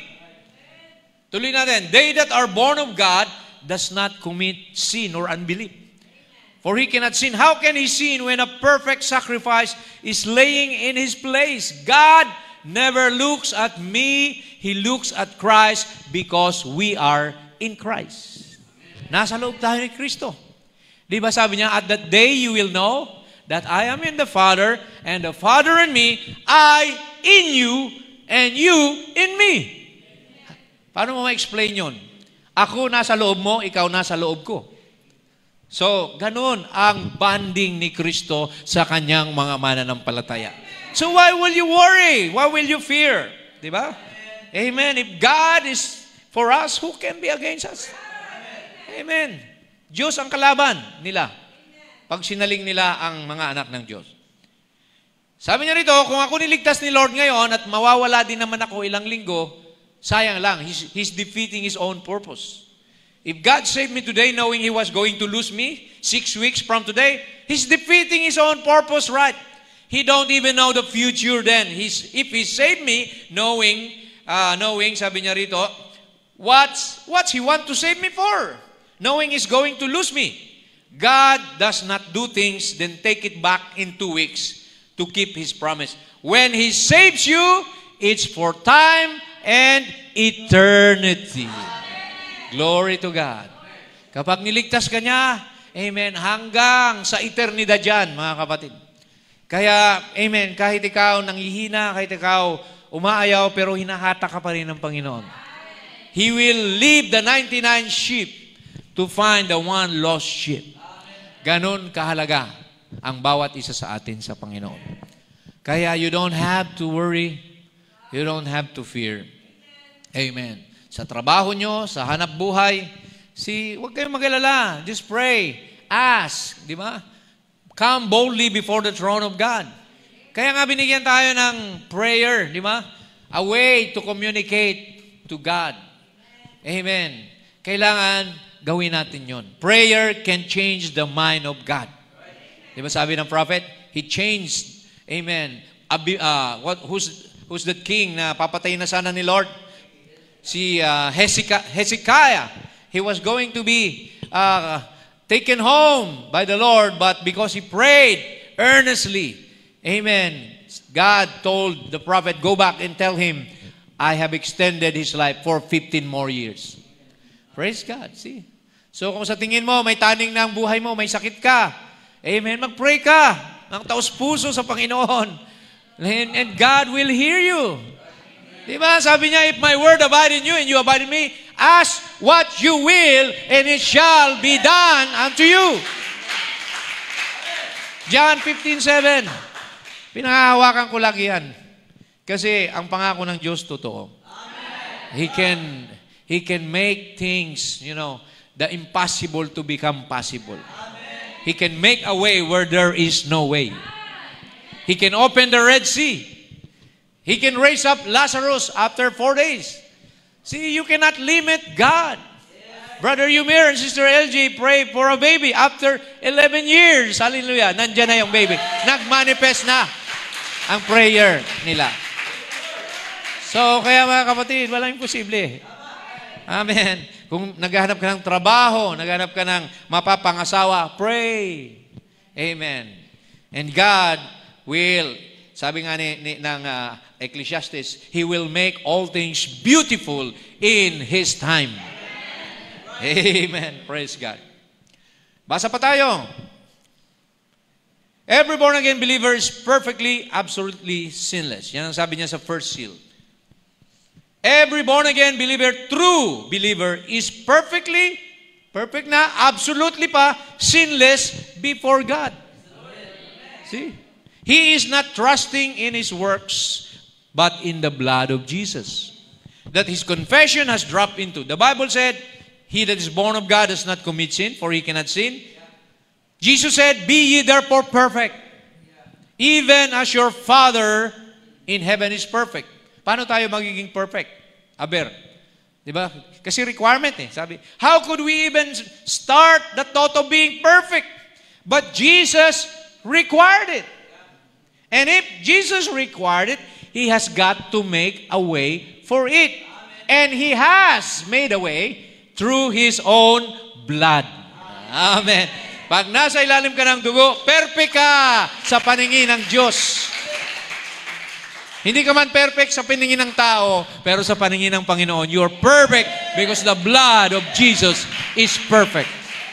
Tuloy natin, they that are born of God does not commit sin or unbelief. For he cannot sin. How can he sin when a perfect sacrifice is laying in his place? God never looks at me. He looks at Christ because we are in Christ. Nasa loob tayo ni Kristo. Di ba sabi niya, at that day you will know that I am in the Father, and the Father in me, I in you, and you in me. Paano mo ma-explain yun? Ako nasa loob mo, ikaw nasa loob ko. So, ganun ang bonding ni Kristo sa kanyang mga mananampalataya. So, why will you worry? Why will you fear? Di ba? Amen. If God is for us, who can be against us? Amen. Diyos ang kalaban nila pag sinaling nila ang mga anak ng Diyos. Sabi niya rito, kung ako niligtas ni Lord ngayon at mawawala din naman ako ilang linggo, sayang lang. He's, he's defeating His own purpose. If God saved me today knowing He was going to lose me six weeks from today, He's defeating His own purpose, right? He don't even know the future then. He's, if He saved me knowing, uh, knowing, sabi niya rito, what's, what's He want to save me for? Knowing He's going to lose me. God does not do things, then take it back in two weeks to keep His promise. When He saves you, it's for time and eternity. Glory to God. Kapag niligtas ka niya, amen, hanggang sa eternidad yan, mga kapatid. Kaya, amen, kahit ikaw nanghihina, kahit ikaw umaayaw, pero hinahata ka pa rin ng Panginoon. He will leave the ninety-nine sheep to find the one lost sheep. Ganon kahalaga ang bawat isa sa atin sa Panginoon. Kaya you don't have to worry. You don't have to fear. Amen. Sa trabaho nyo, sa hanap buhay, si, huwag kayong mag-alala. Just pray. Ask. Di ba? Come boldly before the throne of God. Kaya nga binigyan tayo ng prayer. Di ba? A way to communicate to God. Amen. Kailangan gawin natin yon. Prayer can change the mind of God. Di ba sabi ng prophet? He changed, amen, Abi, uh, what, who's, who's that king na papatayin na sana ni Lord? Si uh, Hezekiah, Hezekiah. He was going to be uh, taken home by the Lord, but because he prayed earnestly, amen, God told the prophet, go back and tell him, I have extended his life for fifteen more years. Praise God, see? So kung sa tingin mo, may taning na ang buhay mo, may sakit ka, amen, mag-pray ka ng taos-puso sa Panginoon. And, and God will hear you. Diba? Sabi niya, if my word abide in you and you abide in me, ask what you will and it shall be done unto you. John fifteen seven. Pinahahawakan ko lagi yan. Kasi ang pangako ng Diyos totoo. He can, He can make things, you know, the impossible to become possible. He can make a way where there is no way. He can open the Red Sea. He can raise up Lazarus after four days. See, you cannot limit God. Brother Yumir and Sister L G pray for a baby after eleven years. Hallelujah. Nandiyan na yung baby. Nag-manifest na ang prayer nila. So, kaya mga kapatid, walang imposible. Amen. Kung naghahanap ka ng trabaho, naghahanap ka ng mapapangasawa, pray. Amen. And God will, sabi nga ni, ni, ng uh, Ecclesiastes, He will make all things beautiful in His time. Amen. Praise God. Basa pa tayo. Every born-again believer is perfectly, absolutely sinless. Yan ang sabi niya sa first seal. Every born-again believer, true believer, is perfectly, perfect na, absolutely pa, sinless before God. See? He is not trusting in his works, but in the blood of Jesus. That his confession has dropped into. The Bible said, he that is born of God does not commit sin, for he cannot sin. Jesus said, be ye therefore perfect, even as your Father in heaven is perfect. Paano tayo magiging perfect? Aber, di ba? Kasi requirement eh. Sabi, how could we even start the thought of being perfect? But Jesus required it. And if Jesus required it, He has got to make a way for it. And He has made a way through His own blood. Amen. Pag nasa ilalim ka ng dugo, perfect ka sa paningin ng Diyos. Hindi ka man perfect sa paningin ng tao, pero sa paningin ng Panginoon, you're perfect because the blood of Jesus is perfect.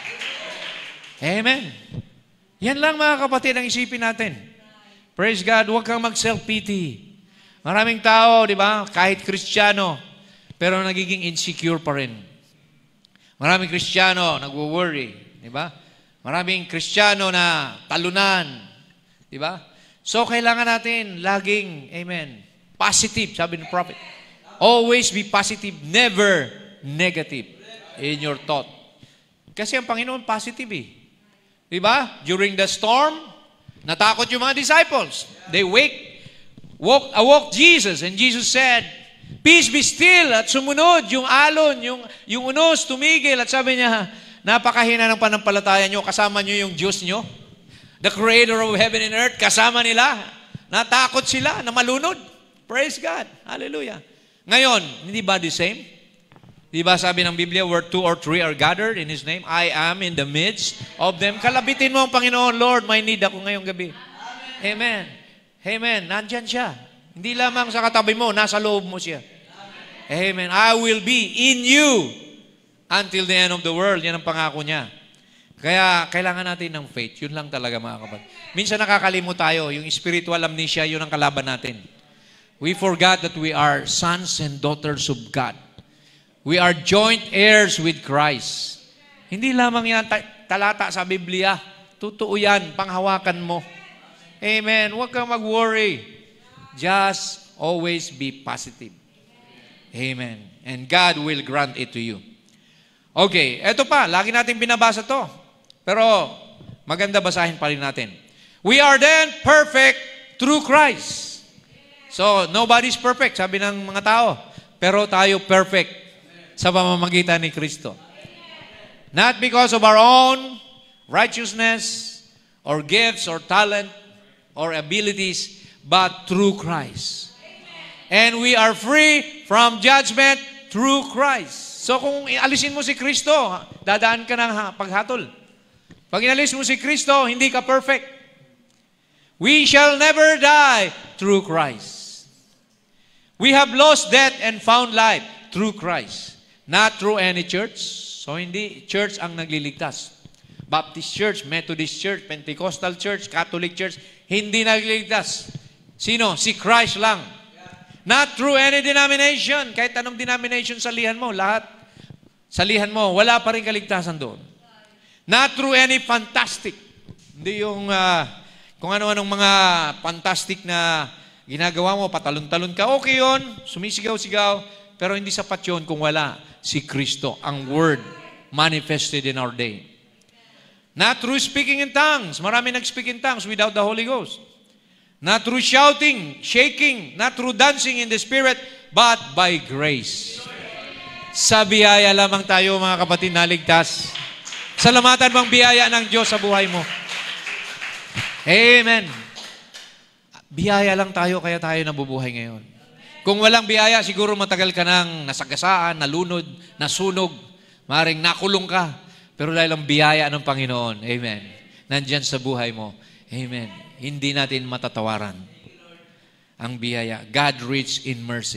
Amen. Yan lang mga kapatid ang isipin natin. Praise God, huwag kang mag-self-pity. Maraming tao, di ba, kahit Kristiyano, pero nagiging insecure pa rin. Maraming Kristiyano, nagwo-worry, di ba? Maraming Kristiyano na talunan, di ba? So, kailangan natin laging, amen, positive, sabi ng prophet. Always be positive, never negative in your thought. Kasi ang Panginoon positive eh. Di ba? During the storm, natakot yung mga disciples. They wake, woke, awoke Jesus, and Jesus said, peace be still, at sumunod yung alon, yung, yung unos, tumigil, at sabi niya, napakahina ng panampalataya nyo, kasama nyo yung Diyos nyo. The Creator of heaven and earth, kasama nila. Natakot sila na malunod. Praise God. Hallelujah. Ngayon, hindi ba the same? Di ba sabi ng Biblia, where two or three are gathered in His name, I am in the midst of them. Kalabitin mo ang Panginoon, Lord, may need ako ngayong gabi. Amen. Amen. Nandyan siya. Hindi lamang sa katabi mo, nasa loob mo siya. Amen. I will be in you until the end of the world. Yan ang pangako niya. Kaya kailangan natin ng faith. Yun lang talaga mga kapatid. Minsan nakakalimot tayo. Yung spiritual amnesia, yun ang kalaban natin. We forgot that we are sons and daughters of God. We are joint heirs with Christ. Hindi lamang yan talata sa Biblia. Totoo yan. Panghawakan mo. Amen. Huwag kang mag-worry. Just always be positive. Amen. And God will grant it to you. Okay. Eto pa. Lagi natin binabasa to. Pero maganda basahin pa rin natin. We are then perfect through Christ. So, nobody's perfect, sabi ng mga tao. Pero tayo perfect sa pamamagitan ni Kristo. Not because of our own righteousness or gifts or talent or abilities, but through Christ. And we are free from judgment through Christ. So, kung alisin mo si Kristo, dadaan ka ng paghatol. Pag inalis mo si Kristo, hindi ka perfect. We shall never die through Christ. We have lost death and found life through Christ. Not through any church. So hindi church ang nagliligtas. Baptist Church, Methodist Church, Pentecostal Church, Catholic Church, hindi nagliligtas. Sino? Si Christ lang. Not through any denomination. Kahit anong denomination salihan mo, lahat salihan mo, wala pa rin kaligtasan doon. Not through any fantastic. Hindi yung uh, kung ano-anong mga fantastic na ginagawa mo, patalon-talon ka. Okay yun, sumisigaw-sigaw, pero hindi sapat yun kung wala si Kristo, ang Word manifested in our day. Not through speaking in tongues. Marami nag-speak in tongues without the Holy Ghost. Not through shouting, shaking, not through dancing in the Spirit, but by grace. Sa biyaya lamang tayo, mga kapatid, naligtas. Salamatan bang biyaya ng Diyos sa buhay mo. Amen. Biyaya lang tayo, kaya tayo nabubuhay ngayon. Kung walang biyaya, siguro matagal ka nang nasagasaan, nalunod, nasunog, maring nakulong ka. Pero dahil ang biyaya ng Panginoon, amen, nandyan sa buhay mo, amen, hindi natin matatawaran ang biyaya. God rich in mercy.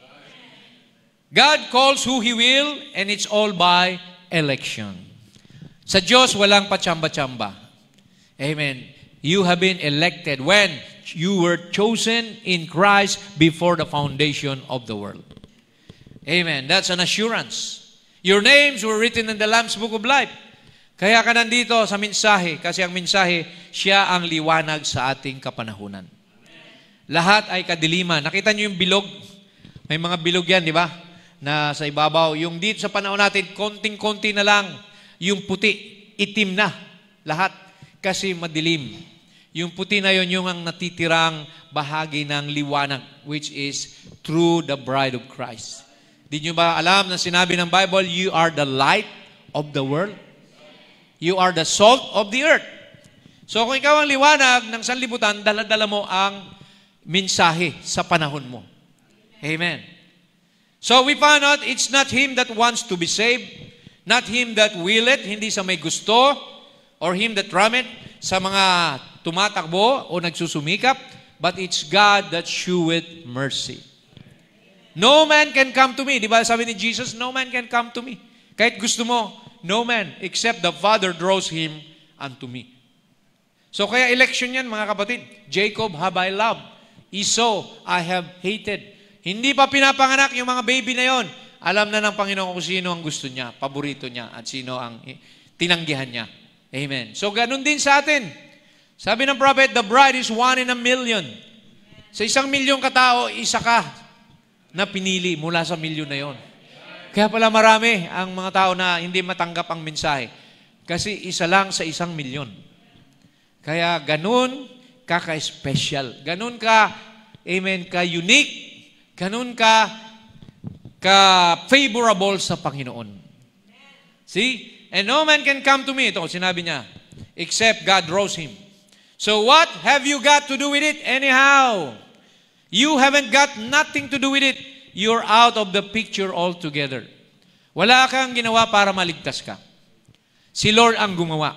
God calls who He will, and it's all by election. Sa Diyos, walang patsamba-tsamba. Amen. You have been elected when you were chosen in Christ before the foundation of the world. Amen. That's an assurance. Your names were written in the Lamb's Book of Life. Kaya ka nandito sa mensahe, kasi ang mensahe, siya ang liwanag sa ating kapanahunan. Lahat ay kadiliman. Nakita niyo yung bilog? May mga bilog yan, di ba? Na sa ibabaw. Yung dito sa panahon natin, konting-konti na lang. Yung puti, itim na. Lahat. Kasi madilim. Yung puti na yun, yung ang natitirang bahagi ng liwanag, which is through the bride of Christ. Di nyo ba alam na sinabi ng Bible, you are the light of the world? You are the salt of the earth. So kung ikaw ang liwanag ng sanlibutan, dala-dala mo ang mensahe sa panahon mo. Amen. So we found out it's not him that wants to be saved, not him that will it, hindi sa may gusto, or him that ram it, sa mga tumatakbo o nagsusumikap, but it's God that sheweth mercy. No man can come to me. Di ba sabi ni Jesus, no man can come to me. Kahit gusto mo, no man, except the Father draws him unto me. So kaya election yan, mga kapatid. Jacob have I loved. Esau I have hated. Hindi pa pinapanganak yung mga baby na yon. Alam na ng Panginoon kung sino ang gusto niya, paborito niya, at sino ang tinanggihan niya. Amen. So ganun din sa atin. Sabi ng prophet, the bride is one in a million. Sa isang milyong katao, isa ka na pinili mula sa milyon na yon. Kaya pala marami ang mga tao na hindi matanggap ang mensahe. Kasi isa lang sa isang milyon. Kaya ganun ka ka-special. Ganun ka, amen, ka-unique. Ganun ka ka-favorable sa Panginoon. See? And no man can come to me. Ito, sinabi niya, except God draws him. So what have you got to do with it anyhow? You haven't got nothing to do with it. You're out of the picture altogether. Wala kang ginawa para maligtas ka. Si Lord ang gumawa.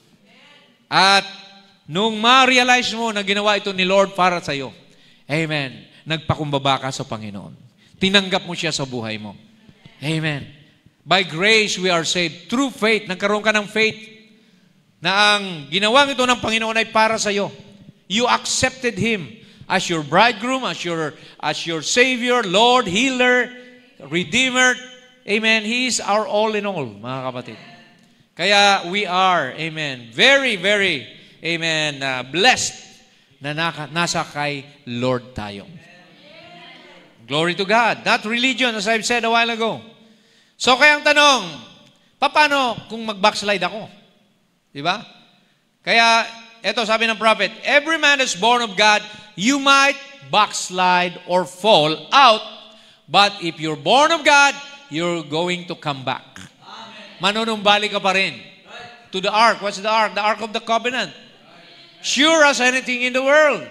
At nung ma-realize mo na ginawa ito ni Lord para sa iyo, amen, nagpakumbaba ka sa Panginoon. Tinanggap mo siya sa buhay mo. Amen. By grace we are saved. Through faith, nagkaroon ka ng faith na ang ginawang ito ng Panginoon ay para sa iyo. You accepted Him as your bridegroom, as your, as your Savior, Lord, Healer, Redeemer. Amen. He is our all in all, mga kapatid. Kaya we are, amen, very, very, amen, uh, blessed na naka, nasa kay Lord tayo. Glory to God. Not religion, as I've said a while ago. So kaya ang tanong, paano kung mag-backslide ako? Diba? Kaya, eto sabi ng prophet, every man is born of God, you might backslide or fall out, but if you're born of God, you're going to come back. Manunumbalik ka pa rin. To the ark. What's the ark? The ark of the covenant. Sure as anything in the world.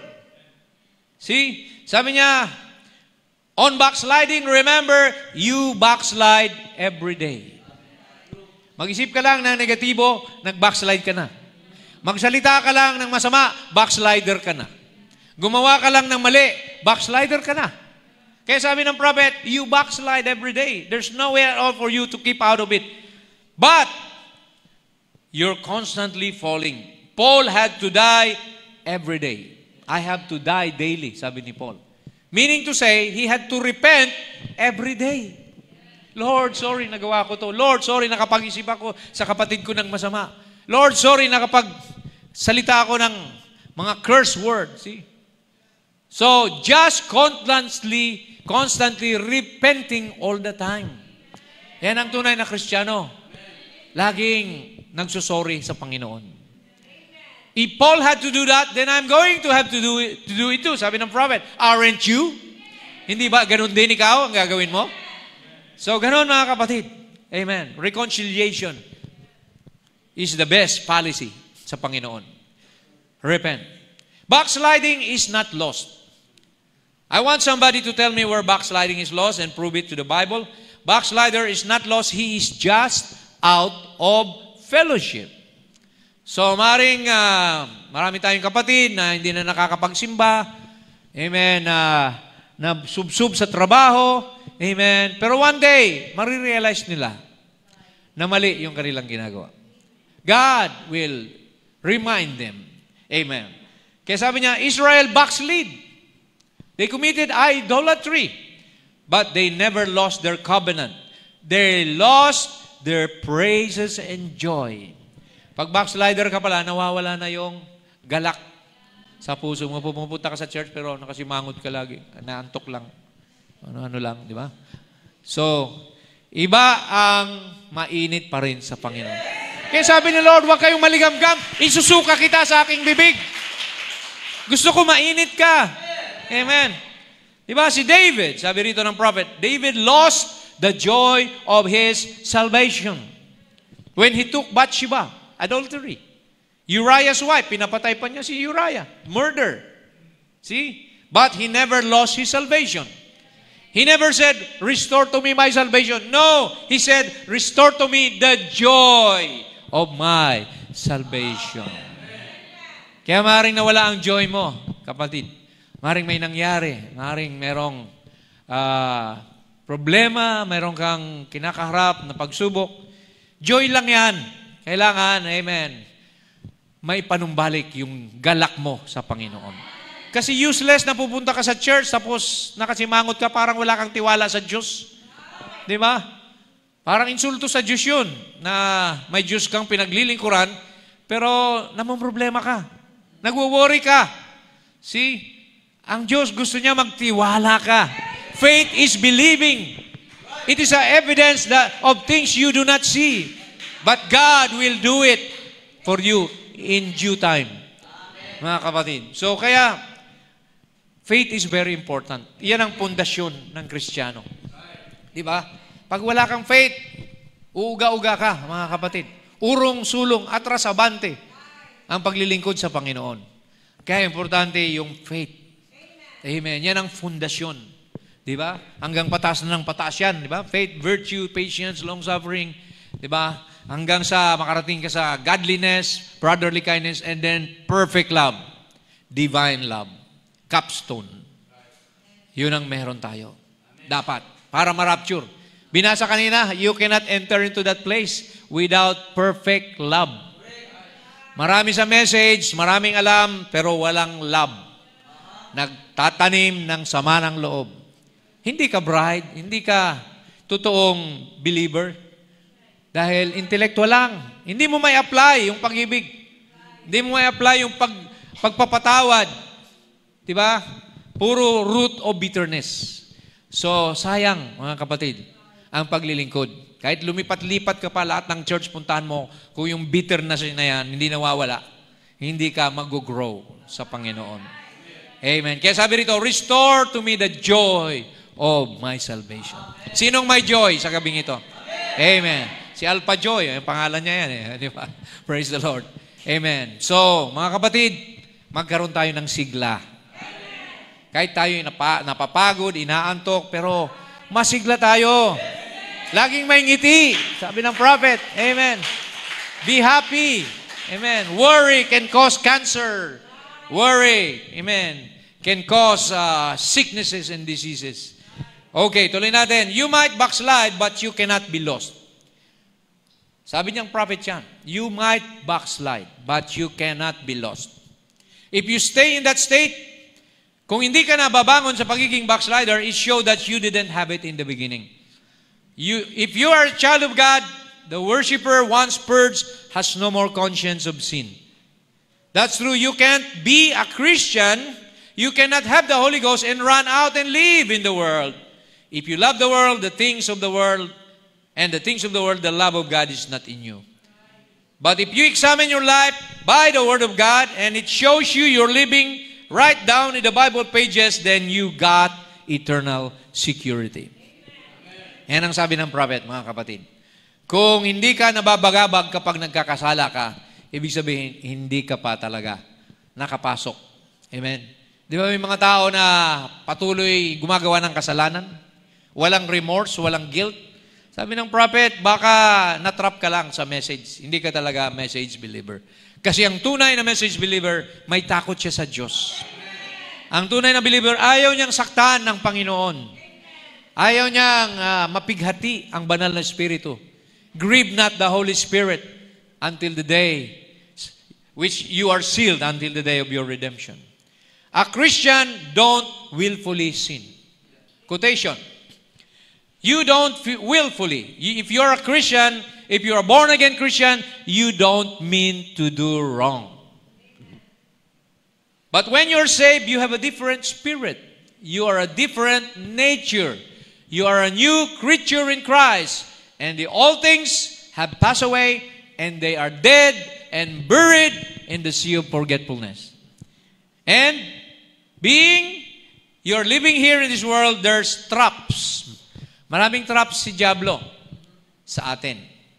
See? Sabi niya, on backsliding, remember, you backslide every day. Mag-isip ka lang ng negatibo, nag-backslide ka na. Magsalita ka lang ng masama, backslider ka na. Gumawa ka lang ng mali, backslider ka na. Kaya sabi ng prophet, you backslide every day. There's no way at all for you to keep out of it. But, you're constantly falling. Paul had to die every day. I have to die daily, sabi ni Paul. Meaning to say, he had to repent every day. Lord, sorry, nagawa ko to. Lord, sorry, nakapag-isip ako sa kapatid ko ng masama. Lord, sorry, nakapag-salita ako ng mga curse words. See? So, just constantly, constantly repenting all the time. Yan ang tunay na Kristiyano. laging nagsusorry sa Panginoon. If Paul had to do that, then I'm going to have to do it, to do it too. Sabi ng prophet, aren't you? Hindi ba ganun din ikaw ang gagawin mo? So, ganun mga kapatid. Amen. Reconciliation is the best policy sa Panginoon. Repent. Backsliding is not lost. I want somebody to tell me where backsliding is lost and prove it to the Bible. Backslider is not lost. He is just out of fellowship. So, maring uh, marami tayong kapatid na hindi na nakakapagsimba. Amen. Uh, na sub-sub sa trabaho. Amen. Pero one day, marirealize nila na mali yung kanilang ginagawa. God will remind them. Amen. Kaya sabi niya, Israel backslid. They committed idolatry. But they never lost their covenant. They lost their praises and joy. Pag backslider ka pala, nawawala na yung galak sa puso mo. Pumunta ka sa church pero nakasimangot ka lagi. Naantok lang. Ano-ano lang, di ba? So, iba ang mainit pa rin sa Panginoon. Kaya sabi ni Lord, huwag kayong maligamgam. Isusuka kita sa aking bibig. Gusto ko mainit ka. Amen. Di ba? Si David, sabi rito ng prophet, David lost the joy of his salvation when he took Bathsheba. Adultery. Uriah's wife, pinapatay pa niya si Uriah. Murder. See? But he never lost his salvation. He never said, restore to me my salvation. No. He said, restore to me the joy of my salvation. Kaya maaaring nawala ang joy mo, kapatid. Maaaring may nangyari. Maaaring merong uh, problema, merong kang kinakaharap na pagsubok. Joy lang yan. Kailangan, amen, may panumbalik yung galak mo sa Panginoon. Kasi useless na pupunta ka sa church tapos nakasimangot ka, parang wala kang tiwala sa Diyos. Di ba? Parang insulto sa Diyos yun, na may Diyos kang pinaglilingkuran, pero namumroblema ka. Nagwo-worry ka. See? Ang Diyos gusto niya magtiwala ka. Faith is believing. It is a evidence that of things you do not see. But God will do it for you in due time. Mga kapatid. So kaya, faith is very important. Iyan ang pundasyon ng Kristiyano. Di ba? Pag wala kang faith, uuga-uga ka, mga kapatid. Urong, sulong, atras, abante ang paglilingkod sa Panginoon. Kaya importante yung faith. Amen. Yan ang fundasyon. Di ba? Hanggang pataas na ng pataas yan. Di ba? Faith, virtue, patience, long-suffering. Di ba? Hanggang sa makarating ka sa godliness, brotherly kindness, and then perfect love. Divine love. Capstone. Yun ang meron tayo. Dapat. Para ma-rapture. Binasa kanina, you cannot enter into that place without perfect love. Marami sa message, maraming alam, pero walang love. Nagtatanim ng sama ng loob. Hindi ka bride, hindi ka totoong believer. Dahil intellectual lang. Hindi mo may apply yung pag-ibig. Hindi mo may apply yung pag, pagpapatawad. Diba? Puro root of bitterness. So, sayang, mga kapatid, ang paglilingkod. Kahit lumipat-lipat ka pa lahat ng church, puntahan mo, kung yung bitterness na yan, hindi nawawala, hindi ka mag-grow sa Panginoon. Amen. Kaya sabi rito, restore to me the joy of my salvation. Sinong may joy sa gabing ito? Amen. Si Alpha Joy, yung pangalan niya yan eh. Di ba? Praise the Lord. Amen. So, mga kapatid, magkaroon tayo ng sigla. Kahit tayo napa, napapagod, inaantok, pero masigla tayo. Laging may ngiti. Sabi ng prophet. Amen. Be happy. Amen. Worry can cause cancer. Worry, amen, can cause uh, sicknesses and diseases. Okay, tuloy natin. You might backslide, but you cannot be lost. Sabi niyang prophet yan, you might backslide, but you cannot be lost. If you stay in that state, kung hindi ka na babangon sa pagiging backslider, it shows that you didn't have it in the beginning. You, if you are a child of God, the worshiper once purged has no more conscience of sin. That's true. You can't be a Christian, you cannot have the Holy Ghost and run out and live in the world. If you love the world, the things of the world, and the things of the world, the love of God is not in you. But if you examine your life by the Word of God, and it shows you you're living right down in the Bible pages, then you got eternal security. Yan ang sabi ng prophet, mga kapatid. Kung hindi ka nababagabag kapag nagkakasala ka, ibig sabihin, hindi ka pa talaga nakapasok. Amen. Di ba may mga tao na patuloy gumagawa ng kasalanan? Walang remorse, walang guilt. Sabi ng prophet, baka natrap ka lang sa message. Hindi ka talaga message believer. Kasi ang tunay na message believer, may takot siya sa Diyos. Ang tunay na believer, ayaw niyang saktan ng Panginoon. Ayaw niyang uh, mapighati ang banal na Espiritu. Grieve not the Holy Spirit until the day which you are sealed until the day of your redemption. A Christian don't willfully sin. Quotation. You don't willfully. If you're a Christian, if you're a born-again Christian, you don't mean to do wrong. But when you're saved, you have a different spirit. You are a different nature. You are a new creature in Christ. And the old things have passed away, and they are dead and buried in the sea of forgetfulness. And being, you're living here in this world, there's traps. Maraming traps si Diablo sa atin.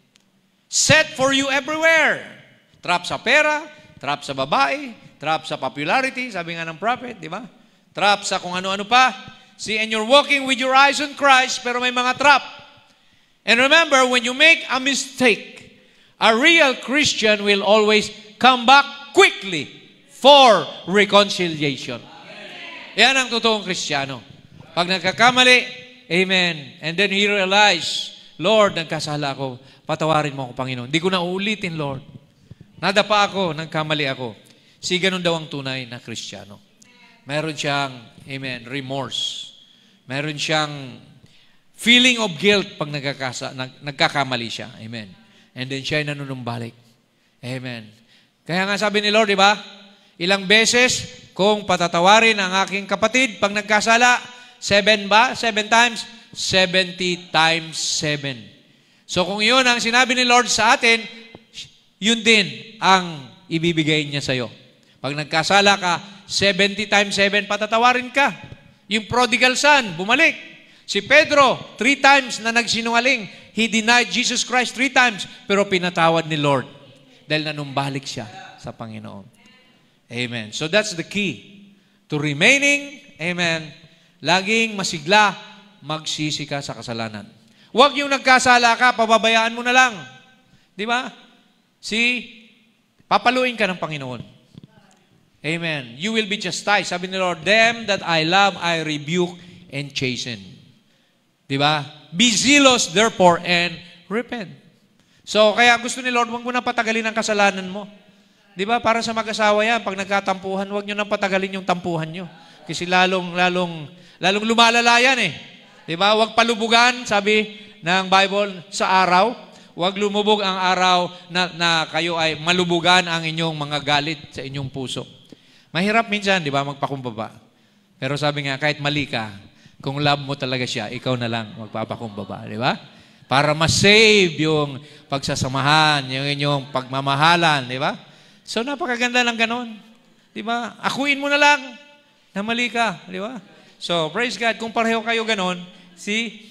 Set for you everywhere. Trap sa pera, trap sa babae, trap sa popularity, sabi nga ng prophet, di ba? Trap sa kung ano-ano pa. See, and you're walking with your eyes on Christ, pero may mga trap. And remember, when you make a mistake, a real Christian will always come back quickly for reconciliation. Yan ang totoong Kristiyano. Pag nagkakamali, amen. And then he realized, Lord, nagkasala ako. Patawarin mo ako, Panginoon. Hindi ko na uulitin, Lord. Nadapa ako, nagkamali ako. Si ganun daw ang tunay na Kristiyano. Meron siyang, amen, remorse. Meron siyang feeling of guilt pag nagkakasa, nag, nagkakamali siya. Amen. And then siya ay nanunumbalik. Amen. Kaya nga sabi ni Lord, di ba? Ilang beses, kung patatawarin ang aking kapatid pag nagkasala, seven ba? Seven times? Seventy times seven. So kung yun ang sinabi ni Lord sa atin, yun din ang ibibigay niya sa'yo. Pag nagkasala ka, seventy times seven, patatawarin ka. Yung prodigal son, bumalik. Si Pedro, three times na nagsinungaling. He denied Jesus Christ three times, pero pinatawad ni Lord dahil nanumbalik siya sa Panginoon. Amen. So that's the key to remaining, amen, laging masigla, magsisi ka sa kasalanan. Huwag yung nagkasala ka, pababayaan mo na lang. Di ba? See, papaluin ka ng Panginoon. Amen. You will be chastised. Sabi ni Lord, them that I love, I rebuke and chasten. Di ba? Be zealous, therefore, and repent. So, kaya gusto ni Lord, huwag mo na patagalin ang kasalanan mo. Di ba? Para sa mag-asawa yan, pag nagkatampuhan, huwag nyo na patagalin yung tampuhan nyo. Kasi lalong, lalong, lalong lumalala yan eh. Di ba? Huwag palubugan, sabi ng Bible, sa araw. Huwag lumubog ang araw na, na kayo ay malubugan ang inyong mga galit sa inyong puso. Mahirap minsan, di ba, magpakumbaba. Pero sabi nga, kahit mali ka, kung love mo talaga siya, ikaw na lang magpapakumbaba, di ba? Para ma-save yung pagsasamahan, yung inyong pagmamahalan, di ba? So, napakaganda lang ganon. Di ba? Akuin mo na lang na mali ka, di ba? So, praise God, kung pareho kayo ganon, see,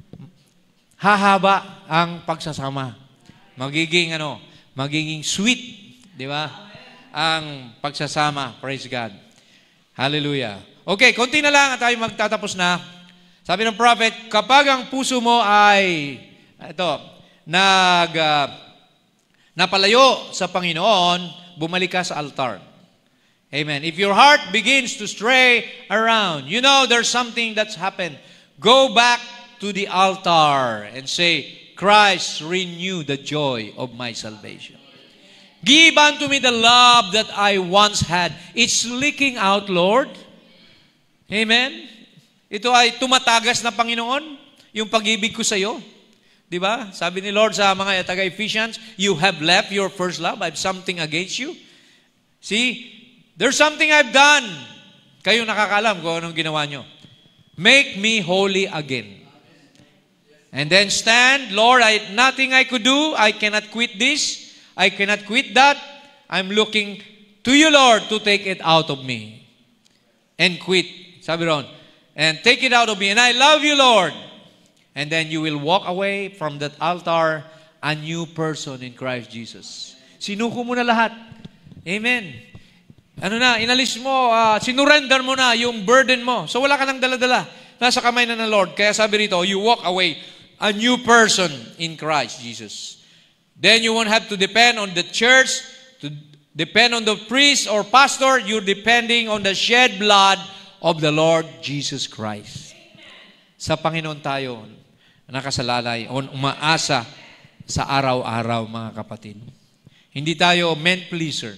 hahaba ang pagsasama. Magiging, ano, magiging sweet, di ba? Ang pagsasama. Praise God. Hallelujah. Okay, konti na lang at tayo magtatapos na. Sabi ng prophet, kapag ang puso mo ay, ito, nag, uh, napalayo sa Panginoon, bumalik ka sa altar. Amen. If your heart begins to stray around, you know there's something that's happened. Go back to the altar and say, Christ, renew the joy of my salvation. Give unto me the love that I once had. It's leaking out, Lord. Amen? Ito ay tumatagas na Panginoon, yung pag-ibig ko sa iyo. Di ba? Sabi ni Lord sa mga taga-Ephesians, you have left your first love. I have something against you. See, there's something I've done. Kayo nakakaalam kung anong ginawa nyo. Make me holy again. And then stand, Lord, I, nothing I could do. I cannot quit this. I cannot quit that. I'm looking to you, Lord, to take it out of me. And quit. Sabi ron. And take it out of me. And I love you, Lord. And then you will walk away from that altar a new person in Christ Jesus. Sinuko mo na lahat. Amen. Ano na, inalis mo, uh, sinurrender mo na yung burden mo. So wala ka nang dala-dala. Nasa kamay na ng Lord. Kaya sabi rito, you walk away a new person in Christ Jesus. Then you won't have to depend on the church, to depend on the priest or pastor. You're depending on the shed blood of the Lord Jesus Christ. Sa Panginoon tayo nakasalalay o umaasa sa araw-araw, mga kapatid. Hindi tayo men-pleaser.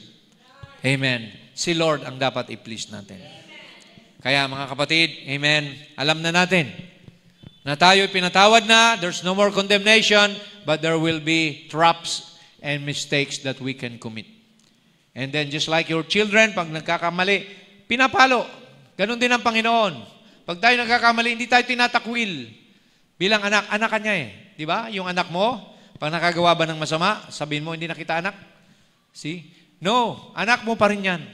Amen. Si Lord ang dapat i-please natin. Kaya mga kapatid, amen, alam na natin na tayo pinatawad na, there's no more condemnation, but there will be traps and mistakes that we can commit. And then just like your children, pag nagkakamali, pinapalo. Ganon din ang Panginoon. Pag tayo nagkakamali, hindi tayo tinatakwil. Bilang anak, anak ka niya eh. Di ba? Yung anak mo, pag nakagawa ba ng masama, sabihin mo, hindi na kita anak. See? No, anak mo pa rin yan.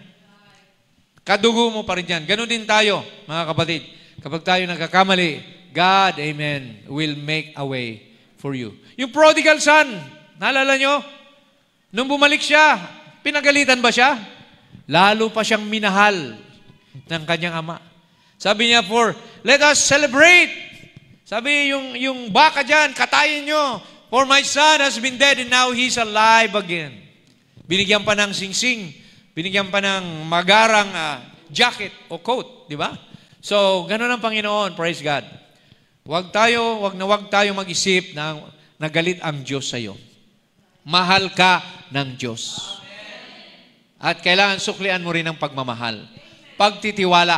Kadugo mo pa rin yan. Ganon din tayo, mga kapatid. Kapag tayo nagkakamali, God, amen, will make a way for you. Yung prodigal son, naalala nyo? Nung bumalik siya, pinagalitan ba siya? Lalo pa siyang minahal ng kanyang ama. Sabi niya, for, let us celebrate. Sabi, yung, yung baka dyan, katayin nyo. For my son has been dead and now he's alive again. Binigyan pa ng singsing. Binigyan pa ng magarang uh, jacket o coat. Di ba? So, ganun ang Panginoon. Praise God. Huwag tayo, huwag na huwag tayo mag-isip na nagalit ang Diyos sa iyo. Mahal ka ng Diyos. At kailangan suklian mo rin ang pagmamahal. Pagtitiwala.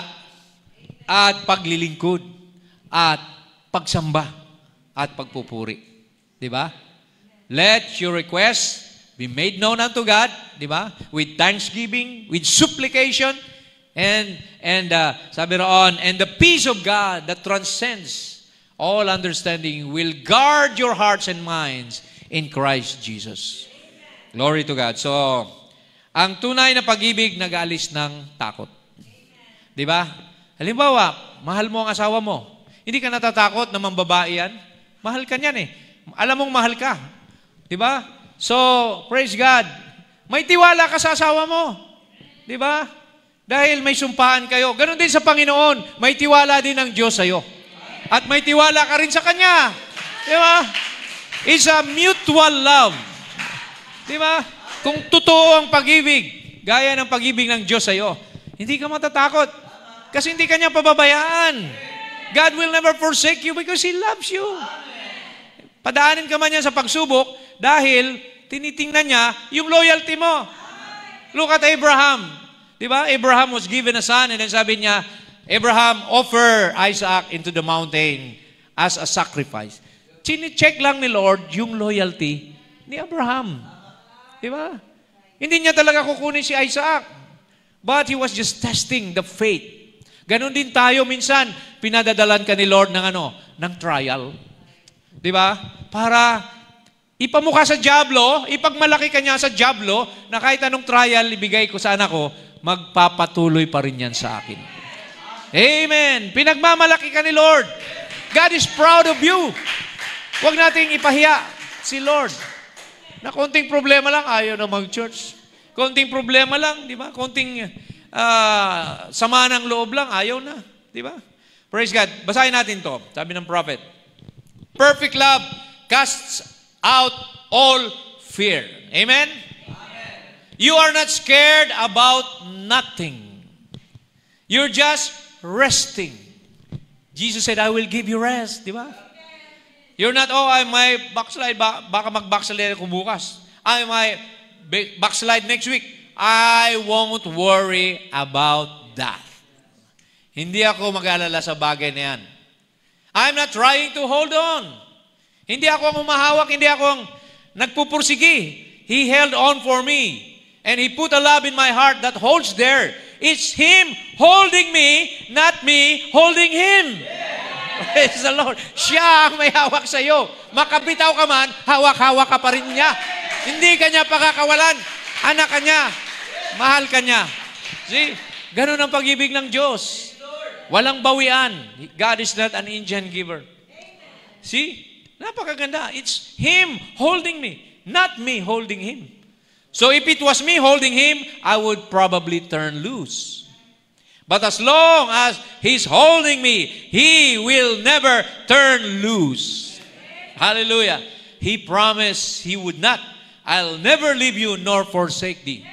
At paglilingkod. At pagsamba. At pagpupuri. Di ba? Let your request be made known unto God, di ba? With thanksgiving, with supplication, and and uh, sabi roon, and the peace of God that transcends all understanding will guard your hearts and minds in Christ Jesus. Glory to God. So, ang tunay na pag-ibig nag-aalis ng takot. Di ba? Halimbawa, mahal mo ang asawa mo. Hindi ka natatakot na mambabae yan. Mahal ka niyan eh. Alam mong mahal ka. Di ba? So, praise God. May tiwala ka sa asawa mo. Di ba? Dahil may sumpaan kayo. Ganon din sa Panginoon. May tiwala din ng Diyos sa iyo. At may tiwala ka rin sa Kanya. Di ba? It's a mutual love. Di ba? Kung totoo ang pag-ibig, gaya ng pag-ibig ng Diyos sa iyo, hindi ka matatakot. Kasi hindi Kanya pababayaan. God will never forsake you because He loves you. Padaanin ka man niya sa pagsubok dahil tinitingnan niya yung loyalty mo. Look at Abraham. Di ba? Abraham was given a son and then sabi niya, Abraham, offer Isaac into the mountain as a sacrifice. Chine-check lang ni Lord yung loyalty ni Abraham. Di ba? Hindi niya talaga kukunin si Isaac. But he was just testing the faith. Ganon din tayo minsan, pinadadalan ka ni Lord ng ano? Ng trial. Di ba? Para ipamukha sa diablo, ipagmalaki ka niya sa diablo, na kahit anong trial ibigay ko sa anak ko, magpapatuloy pa rin yan sa akin. Amen. Pinagmamalaki ka ni Lord. God is proud of you. Huwag nating ipahiya si Lord. Na konting problema lang, ayaw na mag-church. Konting problema lang, di ba? Konting uh, sama ng loob lang, ayaw na. Di ba? Praise God. Basahin natin to. Sabi ng prophet, perfect love casts out all fear. Amen? Amen? You are not scared about nothing. You're just resting. Jesus said, I will give you rest. Di ba? You're not, oh, I might backslide. Baka mag-backslide ako bukas. I might backslide next week. I won't worry about that. Hindi ako mag-alala sa bagay na yan. I'm not trying to hold on. Hindi ako ang umahawak, hindi ako ang nagpupursigi. He held on for me. And He put a love in my heart that holds there. It's Him holding me, not me holding Him. Praise the Lord. Siya ang may hawak sa iyo. Makabitaw ka man, hawak-hawak ka pa rin niya. Hindi ka niya pakakawalan. Anak ka niya. Mahal ka niya. See? Ganun ang pag-ibig ng Diyos. Walang bawian. God is not an Indian giver. See? Napakaganda. It's Him holding me, not me holding Him. So if it was me holding Him, I would probably turn loose. But as long as He's holding me, He will never turn loose. Hallelujah. He promised He would not. I'll never leave you nor forsake thee.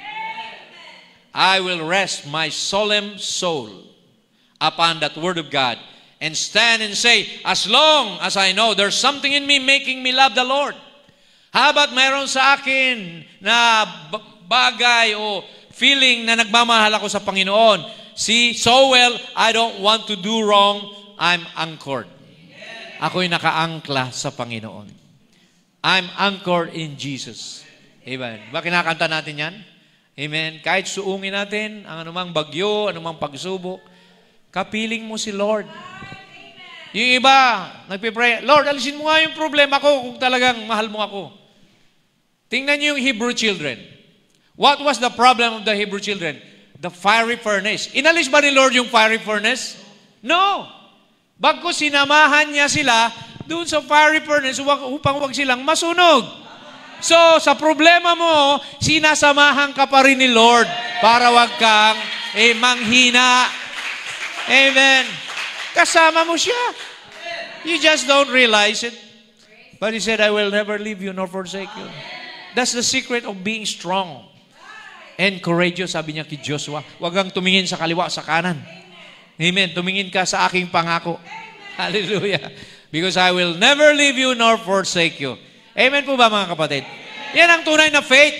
I will rest my solemn soul upon that word of God and stand and say, as long as I know there's something in me making me love the Lord. Habat mayroon sa akin na bagay o feeling na nagmamahal ako sa Panginoon. See, so well, I don't want to do wrong. I'm anchored. Ako'y nakaangkla sa Panginoon. I'm anchored in Jesus. Amen. Ba kinakanta natin yan? Amen. Kahit suungin natin ang anumang bagyo, anumang pagsubok, kapiling mo si Lord. Yung iba, nagpipray, Lord, alisin mo nga yung problema ko kung talagang mahal mo ako. Tingnan niyo yung Hebrew children. What was the problem of the Hebrew children? The fiery furnace. Inalis ba ni Lord yung fiery furnace? No. Bagkus sinamahan niya sila doon sa fiery furnace upang wag silang masunog. So, sa problema mo, sinasamahan ka pa rin ni Lord para wag kang eh, manghina. Amen. Kasama mo siya. You just don't realize it. But He said, I will never leave you nor forsake you. That's the secret of being strong and courageous, sabi niya kay Joshua. Huwag kang tumingin sa kaliwa, sa kanan. Amen. Tumingin ka sa aking pangako. Hallelujah. Because I will never leave you nor forsake you. Amen po ba, mga kapatid? Yan ang tunay na faith.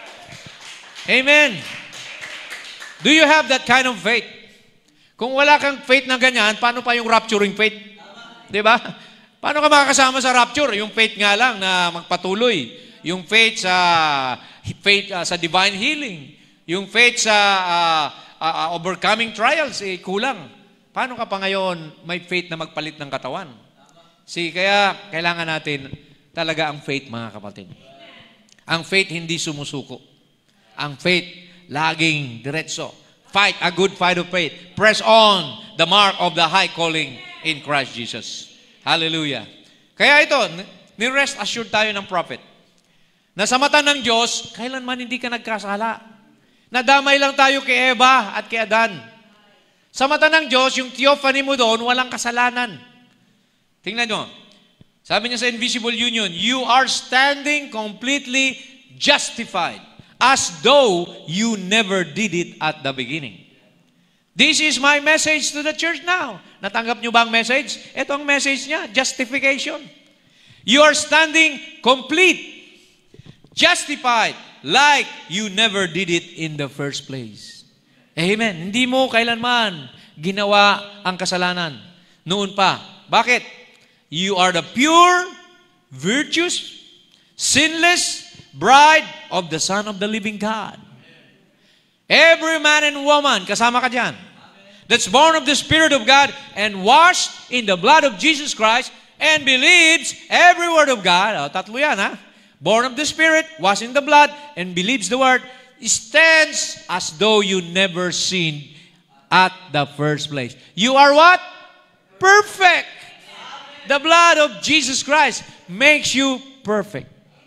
Amen. Do you have that kind of faith? Kung wala kang faith na ganyan, paano pa yung rapturing faith? Di ba? Paano ka makakasama sa rapture? Yung faith nga lang na magpatuloy. Yung faith sa faith uh, sa divine healing. Yung faith sa uh, uh, overcoming trials, eh, kulang. Paano ka pa ngayon may faith na magpalit ng katawan? See, kaya kailangan natin talaga ang faith, mga kapatid. Ang faith hindi sumusuko. Ang faith laging diretso. Fight a good fight of faith. Press on the mark of the high calling in Christ Jesus. Hallelujah. Kaya ito, ni-rest assured tayo ng prophet. Na sa mata ng Diyos, kailanman hindi ka nagkasala. Nadamay lang tayo kay Eva at kay Adan. Sa mata ng Diyos, yung theophany mo doon, walang kasalanan. Tingnan nyo. Sabi niya sa Invisible Union, you are standing completely justified as though you never did it at the beginning. This is my message to the church now. Natanggap nyo ba ang message? Ito ang message niya, justification. You are standing complete, justified, like you never did it in the first place. Amen. Hindi mo kailanman ginawa ang kasalanan. Noon pa. Bakit? You are the pure, virtuous, sinless bride of the Son of the living God. Every man and woman, kasama ka dyan, that's born of the Spirit of God and washed in the blood of Jesus Christ and believes every word of God. O, tatlo yan, ha? Born of the Spirit, washed in the blood, and believes the word, stands as though you never sinned at the first place. You are what? Perfect. The blood of Jesus Christ makes you perfect.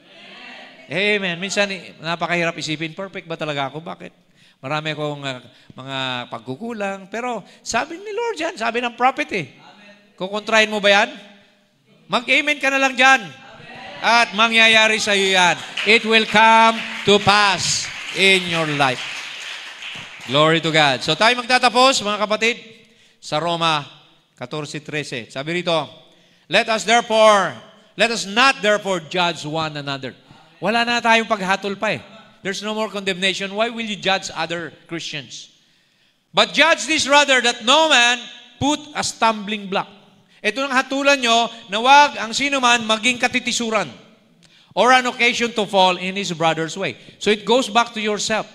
Amen. Minsan, napakahirap isipin, perfect ba talaga ako? Bakit? Marami akong uh, mga pagkukulang. Pero sabi ni Lord yan, sabi ng prophet eh. Kukontrahin mo ba yan? Mag-amen ka na lang dyan. At mangyayari sa iyo yan. It will come to pass in your life. Glory to God. So tayo magtatapos, mga kapatid, sa Roma fourteen thirteen. Sabi rito, let us therefore, let us not therefore judge one another. Wala na tayong paghatol pa eh. There's no more condemnation. Why will you judge other Christians? But judge this rather, that no man put a stumbling block. Ito ang hatulan nyo, na wag ang sino man maging katitisuran or an occasion to fall in his brother's way. So it goes back to yourself.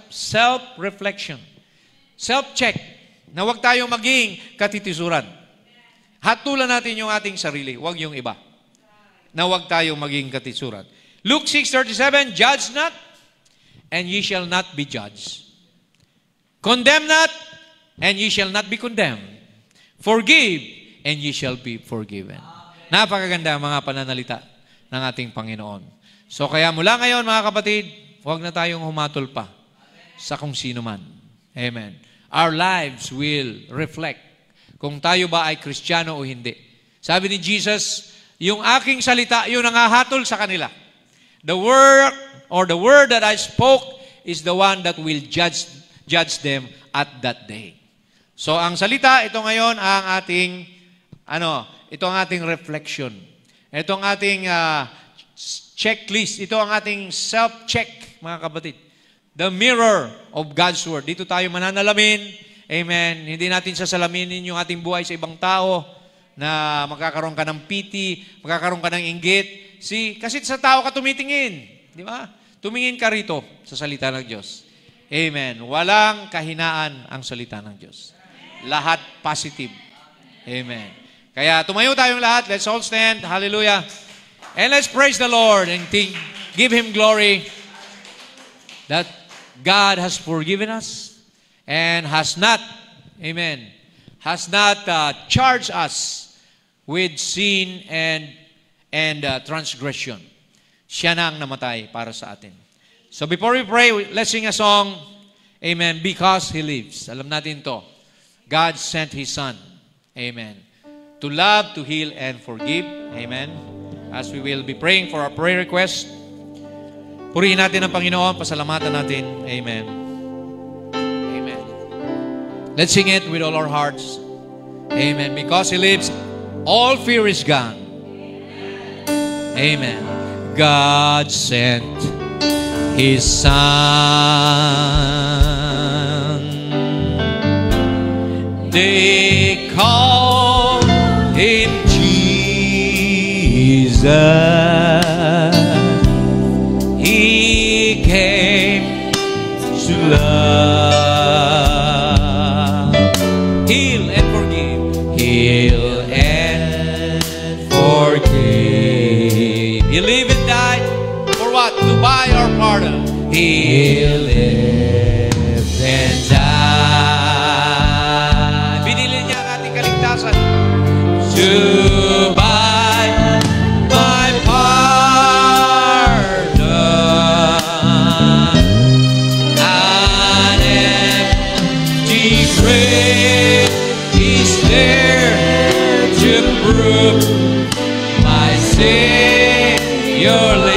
Self-reflection. Self-check. Na wag tayo maging katitisuran. Hatulan natin yung ating sarili, huwag yung iba. Na huwag tayong maging katisuran. Luke six thirty-seven, judge not, and ye shall not be judged. Condemn not, and ye shall not be condemned. Forgive, and ye shall be forgiven. Napakaganda mga pananalita ng ating Panginoon. So kaya mula ngayon mga kapatid, huwag na tayong humatol pa sa kung sino man. Amen. Our lives will reflect kung tayo ba ay Kristiyano o hindi. Sabi ni Jesus, yung aking salita, yun ang hahatol sa kanila. The word or the word that I spoke is the one that will judge judge them at that day. So ang salita, ito ngayon ang ating ano, ito ang ating reflection. Ito ang ating uh, checklist. Ito ang ating self-check, mga kapatid. The mirror of God's Word. Dito tayo mananalamin. Amen. Hindi natin sasalaminin yung ating buhay sa ibang tao na magkakaroon ka ng pity, magkakaroon ka ng inggit. See, kasi sa tao ka tumitingin. Di ba? Tumingin ka rito sa salita ng Diyos. Amen. Walang kahinaan ang salita ng Diyos. Lahat positive. Amen. Kaya tumayo tayong lahat. Let's all stand. Hallelujah. And let's praise the Lord and think, give Him glory that God has forgiven us and has not, amen, has not uh, charged us with sin and and uh, transgression. Siya na ang namatay para sa atin. So before we pray, let's sing a song, amen, because He lives. Alam natin to. God sent His Son, amen, to love, to heal, and forgive, amen. As we will be praying for our prayer request, purihin natin ang Panginoon, pasalamatan natin, amen. Amen. Let's sing it with all our hearts, amen. Because He lives, all fear is gone, amen. God sent His Son. They call Him Jesus. He came to love, heal and forgive, heal and forgive. He lived and died for what? To buy our pardon. He lived and died. Binili niya ang ating kaligtasan. To buy my pardon. An empty grave is there to prove my Savior